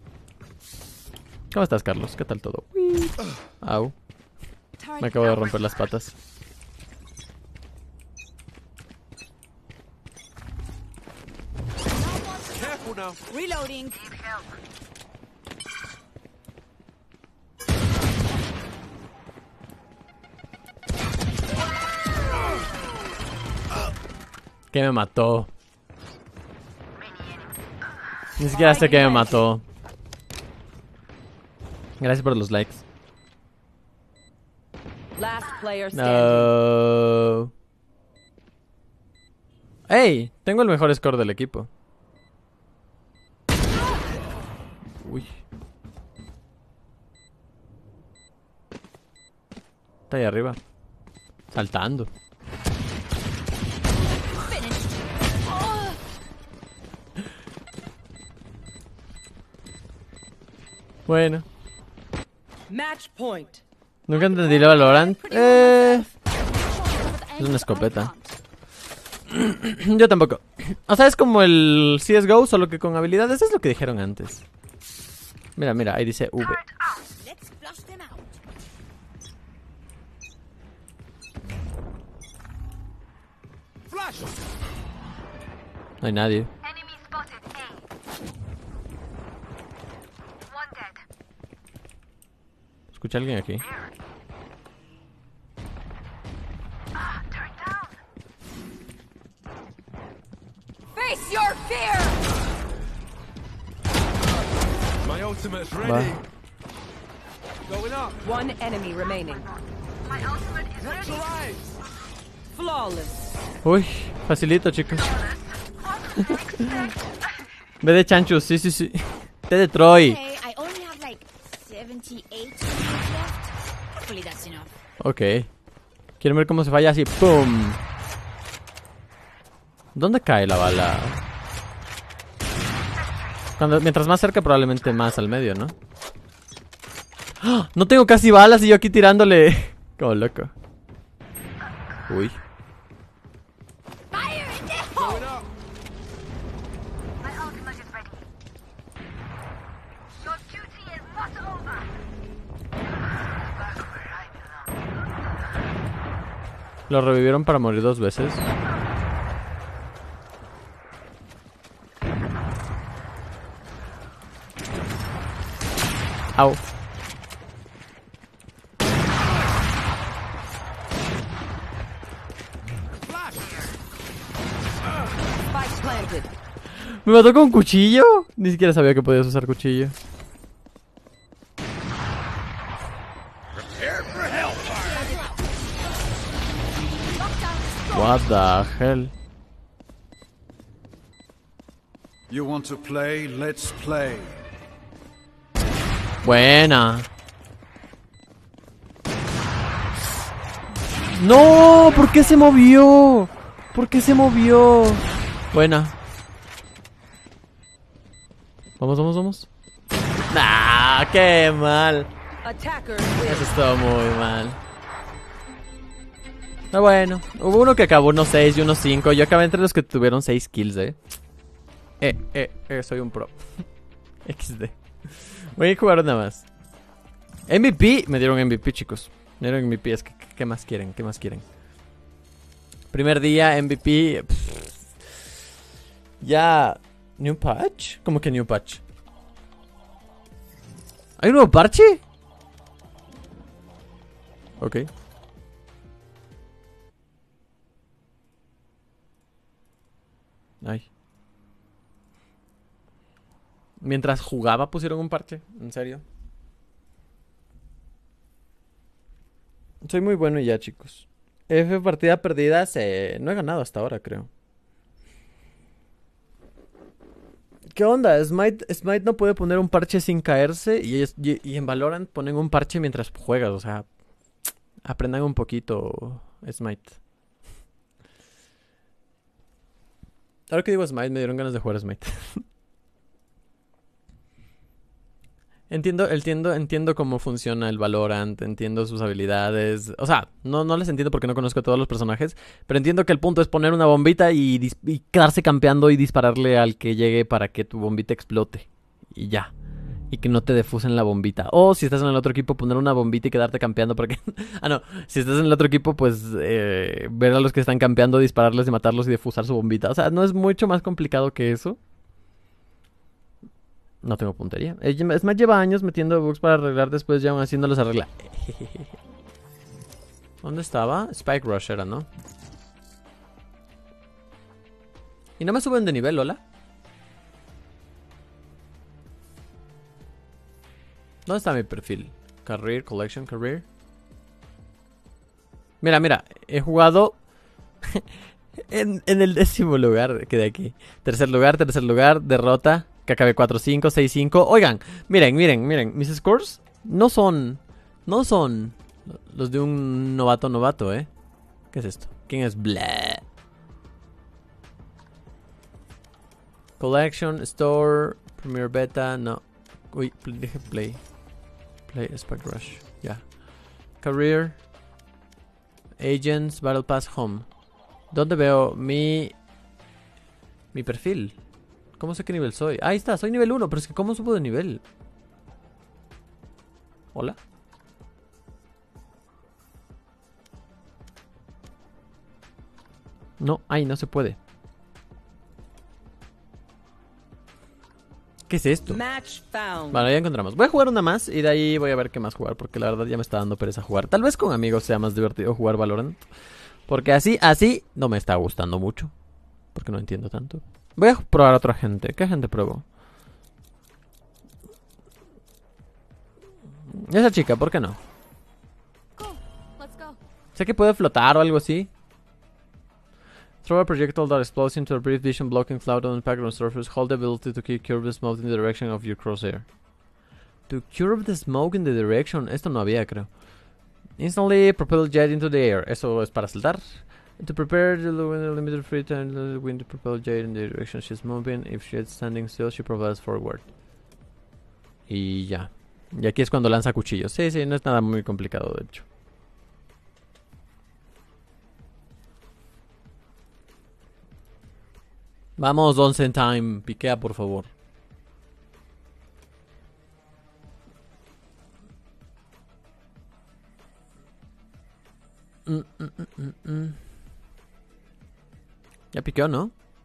¿Cómo estás, Carlos? ¿Qué tal todo? Au. Me acabo de romper las patas. Careful now. Reloading. ¿Qué me mató? Ni siquiera sé qué me mató. Gracias por los likes. Last player standing. No. ¡Ey! Tengo el mejor score del equipo. Uy. Está ahí arriba. Saltando. Bueno. Match point. Nunca entendí el Valorant. Eh, es una escopeta. Yo tampoco. O sea, es como el C S G O, solo que con habilidades. Es lo que dijeron antes. Mira, mira, ahí dice V. Let's flush them out. Flash. No hay nadie. Enemy spotted A. One dead. Escucha a alguien aquí. Ah, turn down. Face your fear. My ultimate's ready. Va. Going up. One enemy remaining. My ultimate is Watch ready. your eyes. Flawless. Uy, facilito, chicos. Ve de chanchos, sí, sí, sí. Té de Troy. Okay, I only have like seventy-eight seconds left. Hopefully that's enough. Ok. Quiero ver cómo se falla así. ¡Pum! ¿Dónde cae la bala? Cuando, mientras más cerca, probablemente más al medio, ¿no? ¡Ah! No tengo casi balas y yo aquí tirándole. Como loco. Uy. Going up. My ultimate is ready. Your duty is not over. Back where I belong. Lo revivieron para morir dos veces. Au. Flash. Spike planted. ¿Me mató con cuchillo? Ni siquiera sabía que podías usar cuchillo. What the hell? You want to play? Let's play. Buena. No, ¿por qué se movió? ¿Por qué se movió? Buena. Vamos, vamos, vamos. Nah, qué mal. Attacker Eso wins. estuvo muy mal. Pero bueno, hubo uno que acabó unos seis y unos cinco. Yo acabé entre los que tuvieron seis kills, eh. Eh, eh, eh, soy un pro. equis de. Voy a jugar nada más. M V P, me dieron M V P, chicos. Me dieron M V P, es que, ¿qué más quieren? ¿Qué más quieren? Primer día, M V P. Pff. Ya. ¿New patch? ¿Cómo que new patch? ¿Hay un nuevo parche? Ok. Ay. Mientras jugaba pusieron un parche. ¿En serio? Soy muy bueno y ya, chicos. F partida perdida. Se... No he ganado hasta ahora, creo. ¿Qué onda? Smite, Smite no puede poner un parche sin caerse. Y, es- y, y en Valorant ponen un parche mientras juegas. O sea, aprendan un poquito, Smite. Ahora que digo Smite, me dieron ganas de jugar Smite. Entiendo, entiendo, entiendo cómo funciona el Valorant, entiendo sus habilidades. O sea, no, no les entiendo porque no conozco a todos los personajes, pero entiendo que el punto es poner una bombita y, dis- y quedarse campeando y dispararle al que llegue para que tu bombita explote. Y ya. Y que no te defusen la bombita. O si estás en el otro equipo, poner una bombita y quedarte campeando porque... ah, no. Si estás en el otro equipo, pues eh, ver a los que están campeando, dispararles y matarlos y defusar su bombita. O sea, no es mucho más complicado que eso. No tengo puntería. Eh, Es más, lleva años metiendo bugs para arreglar, después ya aún así no los arregla. ¿Dónde estaba? Spike Rush era, ¿no? Y no me suben de nivel, ¿hola? ¿Dónde está mi perfil? Career, Collection, Career. Mira, mira, he jugado En, en el décimo lugar quedé aquí. Tercer lugar, tercer lugar, derrota. Que acabé cuatro cinco, seis cinco. Oigan, miren, miren, miren. Mis scores no son... No son los de un novato novato, ¿eh? ¿Qué es esto? ¿Quién es? Blah. Collection, Store, Premier Beta, no. Uy, dije Play. Play, Spec Rush, ya. Career, Agents, Battle Pass, Home. ¿Dónde veo mi... mi perfil? ¿Cómo sé qué nivel soy? Ahí está, soy nivel uno, pero es que ¿cómo subo de nivel? ¿Hola? No, ahí no se puede. ¿Qué es esto? Match found. Vale, ya encontramos. Voy a jugar una más y de ahí voy a ver qué más jugar, porque la verdad ya me está dando pereza jugar. Tal vez con amigos sea más divertido jugar Valorant, porque así, así no me está gustando mucho, porque no entiendo tanto. Voy a probar a otra gente. ¿Qué gente pruebo? Esa chica, ¿por qué no? Cool. Let's go. Sé que puede flotar o algo así. Throw a projectile that explodes into a brief vision blocking cloud on impact on surface. Hold the ability to curve the smoke in the direction of your crosshair. To curve the smoke in the direction. Esto no había, creo. Instantly propel jet into the air. Eso es para saltar. To prepare the limited free time, the wind to propel jet in the direction she's moving. If she's standing still, she propels forward. Y ya. Y aquí es cuando lanza cuchillos. Sí, sí, no es nada muy complicado, de hecho. Vamos, once en time. Piquea, por favor. Mm, mm, mm, mm, mm. Ya piqueó, ¿no?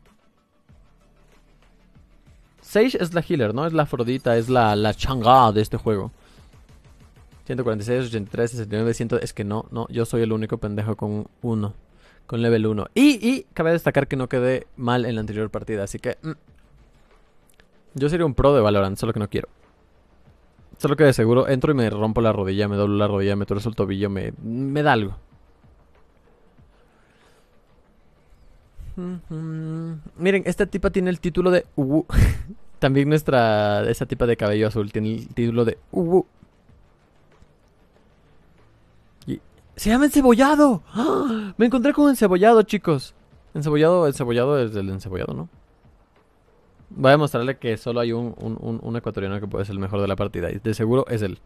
Sage es la healer, ¿no? Es la Afrodita, es la, la changá de este juego. ciento cuarenta y seis, ochenta y tres, sesenta y nueve, cien. Es que no, no. Yo soy el único pendejo con uno. Con level uno. Y, y cabe destacar que no quedé mal en la anterior partida. Así que... Mm, yo sería un pro de Valorant, solo que no quiero. Solo que de seguro entro y me rompo la rodilla, me doblo la rodilla, me tuerzo el tobillo, me, me da algo. Mm-hmm. Miren, esta tipa tiene el título de... Uh, también nuestra... Esa tipa de cabello azul tiene el título de... Uh, ¡Se llama encebollado! ¡Ah! Me encontré con encebollado, chicos. Encebollado, encebollado es el encebollado, ¿no? Voy a mostrarle que solo hay un, un, un, un ecuatoriano que puede ser el mejor de la partida. Y de seguro es él.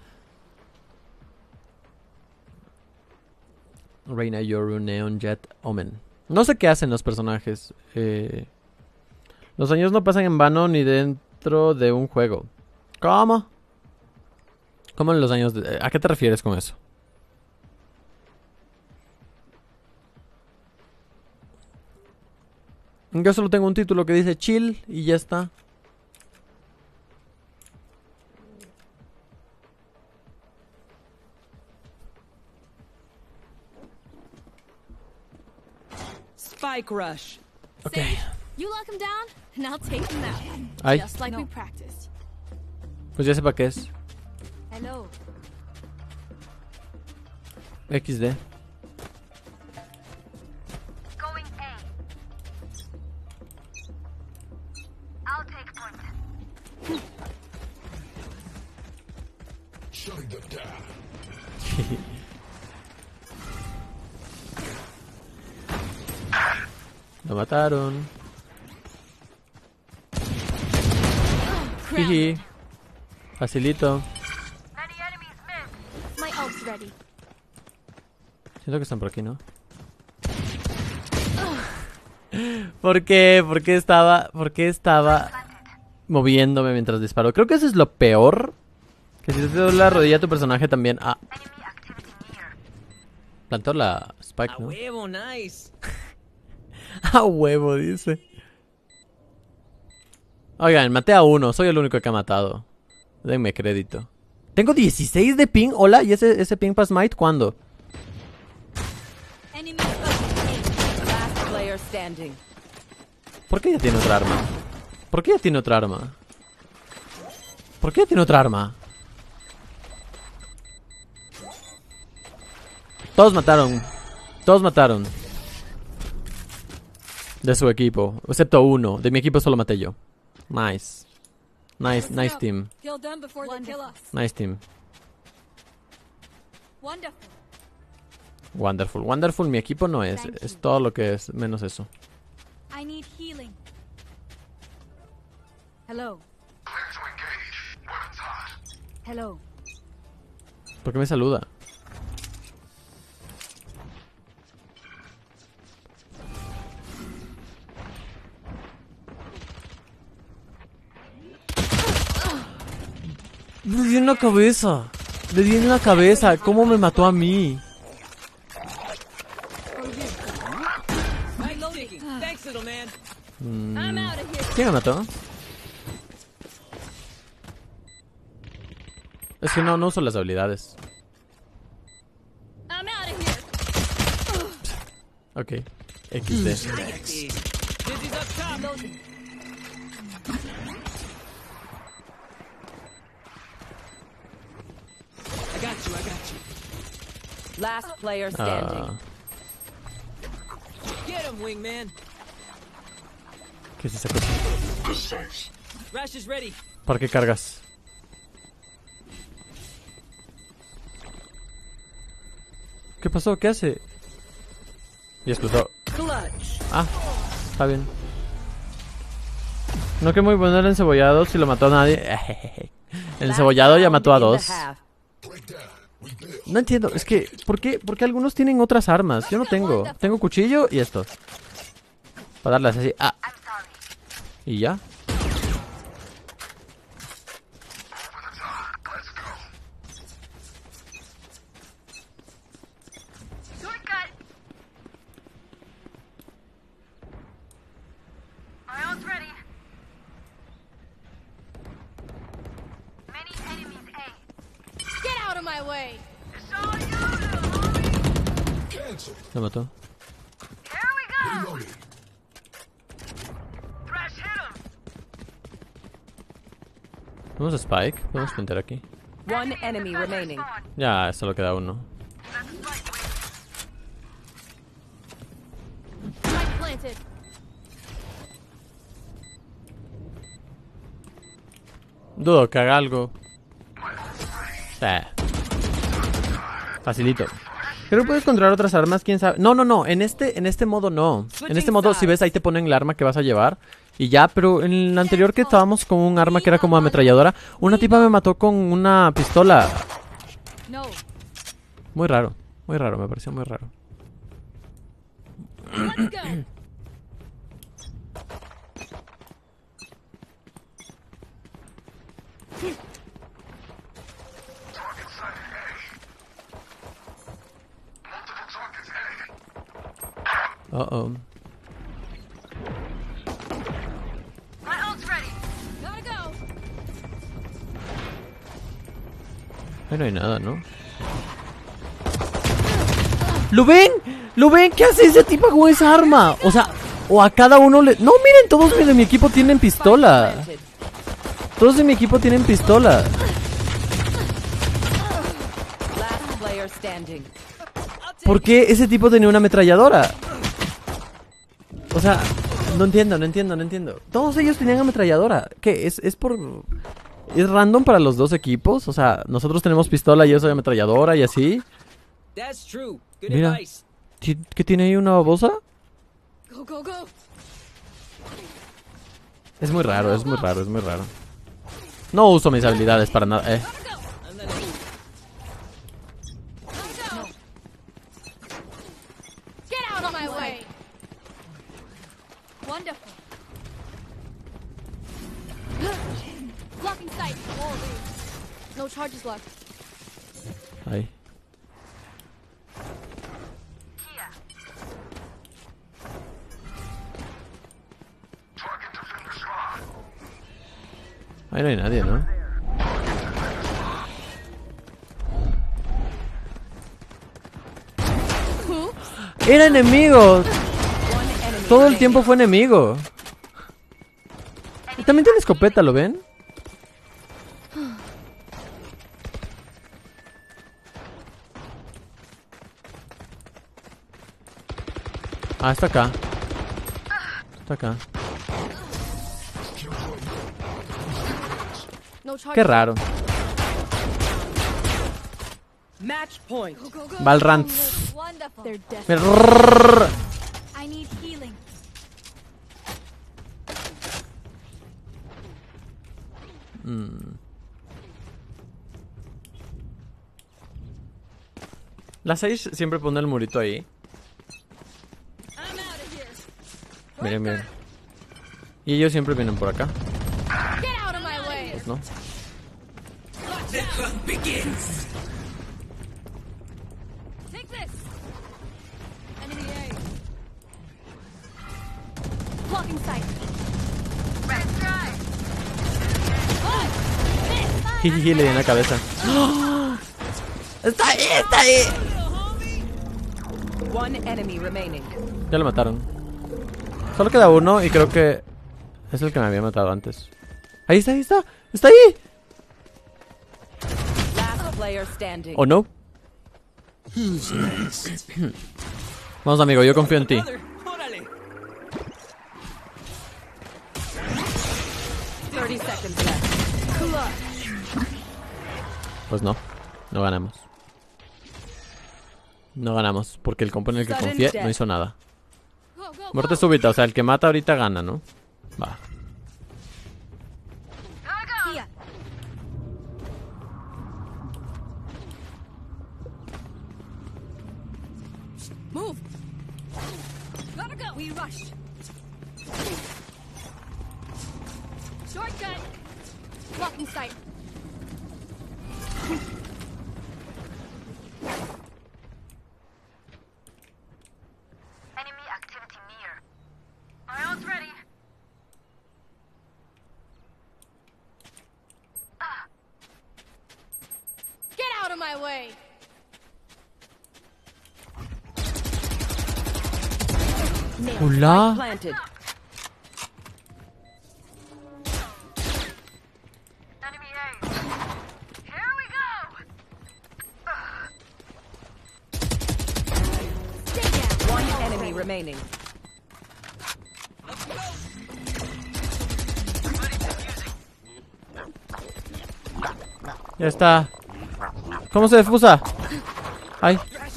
Reina, Yoru, Neon, Jet, Omen. No sé qué hacen los personajes. Eh, los años no pasan en vano ni dentro de un juego. ¿Cómo? ¿Cómo en los años? De, ¿a qué te refieres con eso? Yo solo tengo un título que dice chill y ya está. Spike rush. Okay. Sage, you lock him down, and I'll take him out. Ay, Just like we practiced. pues ya sepa qué es. Hello. equis de. Going A. I'll take point. Shutting them down. Lo mataron. Crap. Jiji. Facilito. Many enemies missed. My ult's ready. Siento que están por aquí, ¿no? ¿Por qué? ¿Por qué estaba? ¿Por qué estaba moviéndome mientras disparo? Creo que eso es lo peor. Que si te doy la rodilla a tu personaje también. Ah, Enemy activity here. plantó la Spike, A ¿no? huevo, nice. A huevo, dice. Oigan, maté a uno. Soy el único que ha matado. Denme crédito. Tengo dieciséis de ping. Hola, ¿y ese, ese ping para Smite cuándo? Enemy spotted. Last player standing. ¿Por qué ya tiene otra arma? ¿Por qué ya tiene otra arma? ¿Por qué ya tiene otra arma? Todos mataron. Todos mataron. De su equipo. Excepto uno. De mi equipo solo maté yo. Nice. Nice, nice team. Kill them before they kill us. Nice team. Wonderful. Wonderful. Wonderful mi equipo no es. Thank Es you. todo lo que es, menos eso. I need healing. Hello. Clear to engage. Weapons hot. Hello. ¿Por qué me saluda? Le di en la cabeza. Le di en la cabeza. ¿Cómo me mató a mí? Thanks, little man. I'm out of here. ¿Quién me mató? Es que no, no uso las habilidades. I'm out of here. Ok. equis de. Dizzy's up top. I got you, I got you. Last player standing. Ah, Get him, wingman. ¿qué es esa cosa? Precise. Rash is ready. ¿Para qué cargas? ¿Qué pasó? ¿Qué hace? Y explotó. Clutch. Ah, está bien. No que muy bueno el encebollado si lo mató a nadie. El encebollado ya mató a dos. Breakdown. Rebuild. No entiendo, es que, ¿por qué? Porque algunos tienen otras armas. Yo no tengo. Tengo cuchillo y esto. Para darlas así. Ah. Y ya. Shortcut. My ult's ready. Many enemies A. Get out of my way. It's all you, little homie. Cancel. Lo mató. Here we go. Reloading. Thrash hit him. Vamos a Spike. Podemos plantar aquí. One enemy remaining. Ya, solo queda uno. Spike planted. Dudo que haga algo. Sí. Facilito. Creo que puedes controlar otras armas, quién sabe. No, no, no. En este, en este modo no. En este modo, si ves, ahí te ponen el arma que vas a llevar. Y ya, pero en el anterior que estábamos con un arma que era como ametralladora, una tipa me mató con una pistola. No. Muy raro. Muy raro, me pareció muy raro. Let's go. Uh oh. My ult's ready. Gotta go. Ahí no hay nada, ¿no? ¿Lo ven? ¿Lo ven? ¿Qué hace ese tipo con esa arma? O sea, o a cada uno le... No, miren, todos de mi equipo tienen pistola. Planted. Todos de mi equipo tienen pistola. Last player standing. ¿Por qué ese tipo tenía una ametralladora? O sea, no entiendo, no entiendo, no entiendo. Todos ellos tenían ametralladora. ¿Qué? ¿Es, es por... ¿Es random para los dos equipos? O sea, nosotros tenemos pistola y yo soy ametralladora y así. That's true. Good Mira. advice. ¿Ti- ¿Qué tiene ahí una babosa? Go, go, go. Es muy raro, es muy raro, es muy raro. No uso mis habilidades para nada. Eh. I'm gonna need. Get out of my way. Wonderful. Blocking sight. Wall raised. No charges left. Ahí. Here. Target defender spot. Ahí no hay nadie, ¿no? ¡Era enemigo! One enemy Todo el remaining. tiempo fue enemigo. Y también tiene escopeta, ¿lo ven? Ah, está acá. Está acá. No charge. Qué raro. Match point. Go, go, go. Valrant. Wonderful. They're dead. Mira, rrrr. I need healing. Mm. La seis siempre pone el murito ahí. I'm out of here. Miren, miren. Y ellos siempre vienen por acá, Get out of my way. ¿no? Take this. Enemy A. Blocking sight. Red drive. Jijiji, le di en la cabeza. ¡Oh! ¡Está ahí! ¡Está ahí! One enemy remaining. Ya lo mataron. Solo queda uno y creo que es el que me había matado antes. Ahí está, ahí está. ¡Está ahí! Last player standing. ¿O no? Vamos, amigo, yo confío en ti. Brother, órale. thirty seconds left. Pues no, no ganamos. No ganamos, porque el compo en el que confié no hizo nada. Go, go, Muerte go. súbita, o sea, el que mata ahorita gana, ¿no? Va. Gotta go. Here. Move. Gotta go. We rushed. Shortcut. Blocking sight. Enemy activity near. My ult's ready. Get out of my way. ¡Hola! Planted. Enemy A. Here we go. Stay down. One enemy remaining. Ya está. ¿Cómo se defusa? Ay.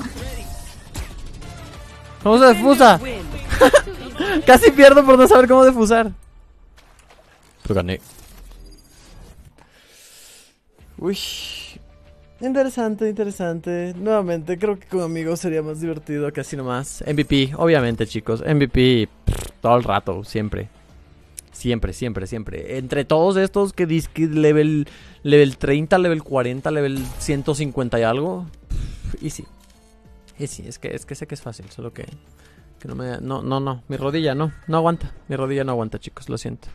¿Cómo se defusa? Win. Casi pierdo por no saber cómo defusar. Pero gané. Uy. Interesante, interesante. Nuevamente, creo que con amigos sería más divertido que así nomás. M V P, obviamente, chicos. M V P pff, todo el rato, siempre. Siempre, siempre, siempre. Entre todos estos que disque level, level treinta, level cuarenta, level ciento cincuenta y algo. Pff, y sí. Y sí, es que, es que sé que es fácil, solo que... Que no me... No, no, no. Mi rodilla no. No aguanta. Mi rodilla no aguanta, chicos. Lo siento.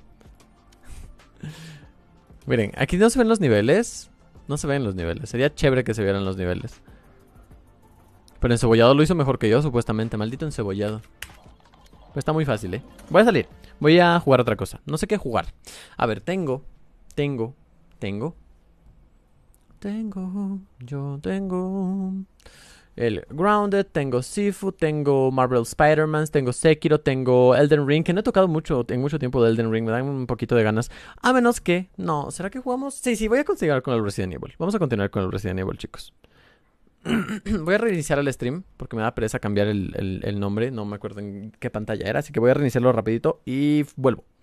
Miren, aquí no se ven los niveles. No se ven los niveles. Sería chévere que se vieran los niveles. Pero Encebollado lo hizo mejor que yo, supuestamente. Maldito Encebollado. Pues está muy fácil, ¿eh? Voy a salir. Voy a jugar otra cosa. No sé qué jugar. A ver, tengo... Tengo... Tengo... Tengo... Yo tengo... El Grounded, tengo Sifu, tengo Marvel Spider-Man, tengo Sekiro, tengo Elden Ring, que no he tocado mucho en mucho tiempo de Elden Ring, me dan un poquito de ganas. A menos que, no, ¿será que jugamos? Sí, sí, voy a continuar con el Resident Evil. Vamos a continuar con el Resident Evil, chicos. Voy a reiniciar el stream, porque me da pereza cambiar el, el, el nombre, no me acuerdo en qué pantalla era, así que voy a reiniciarlo rapidito y vuelvo.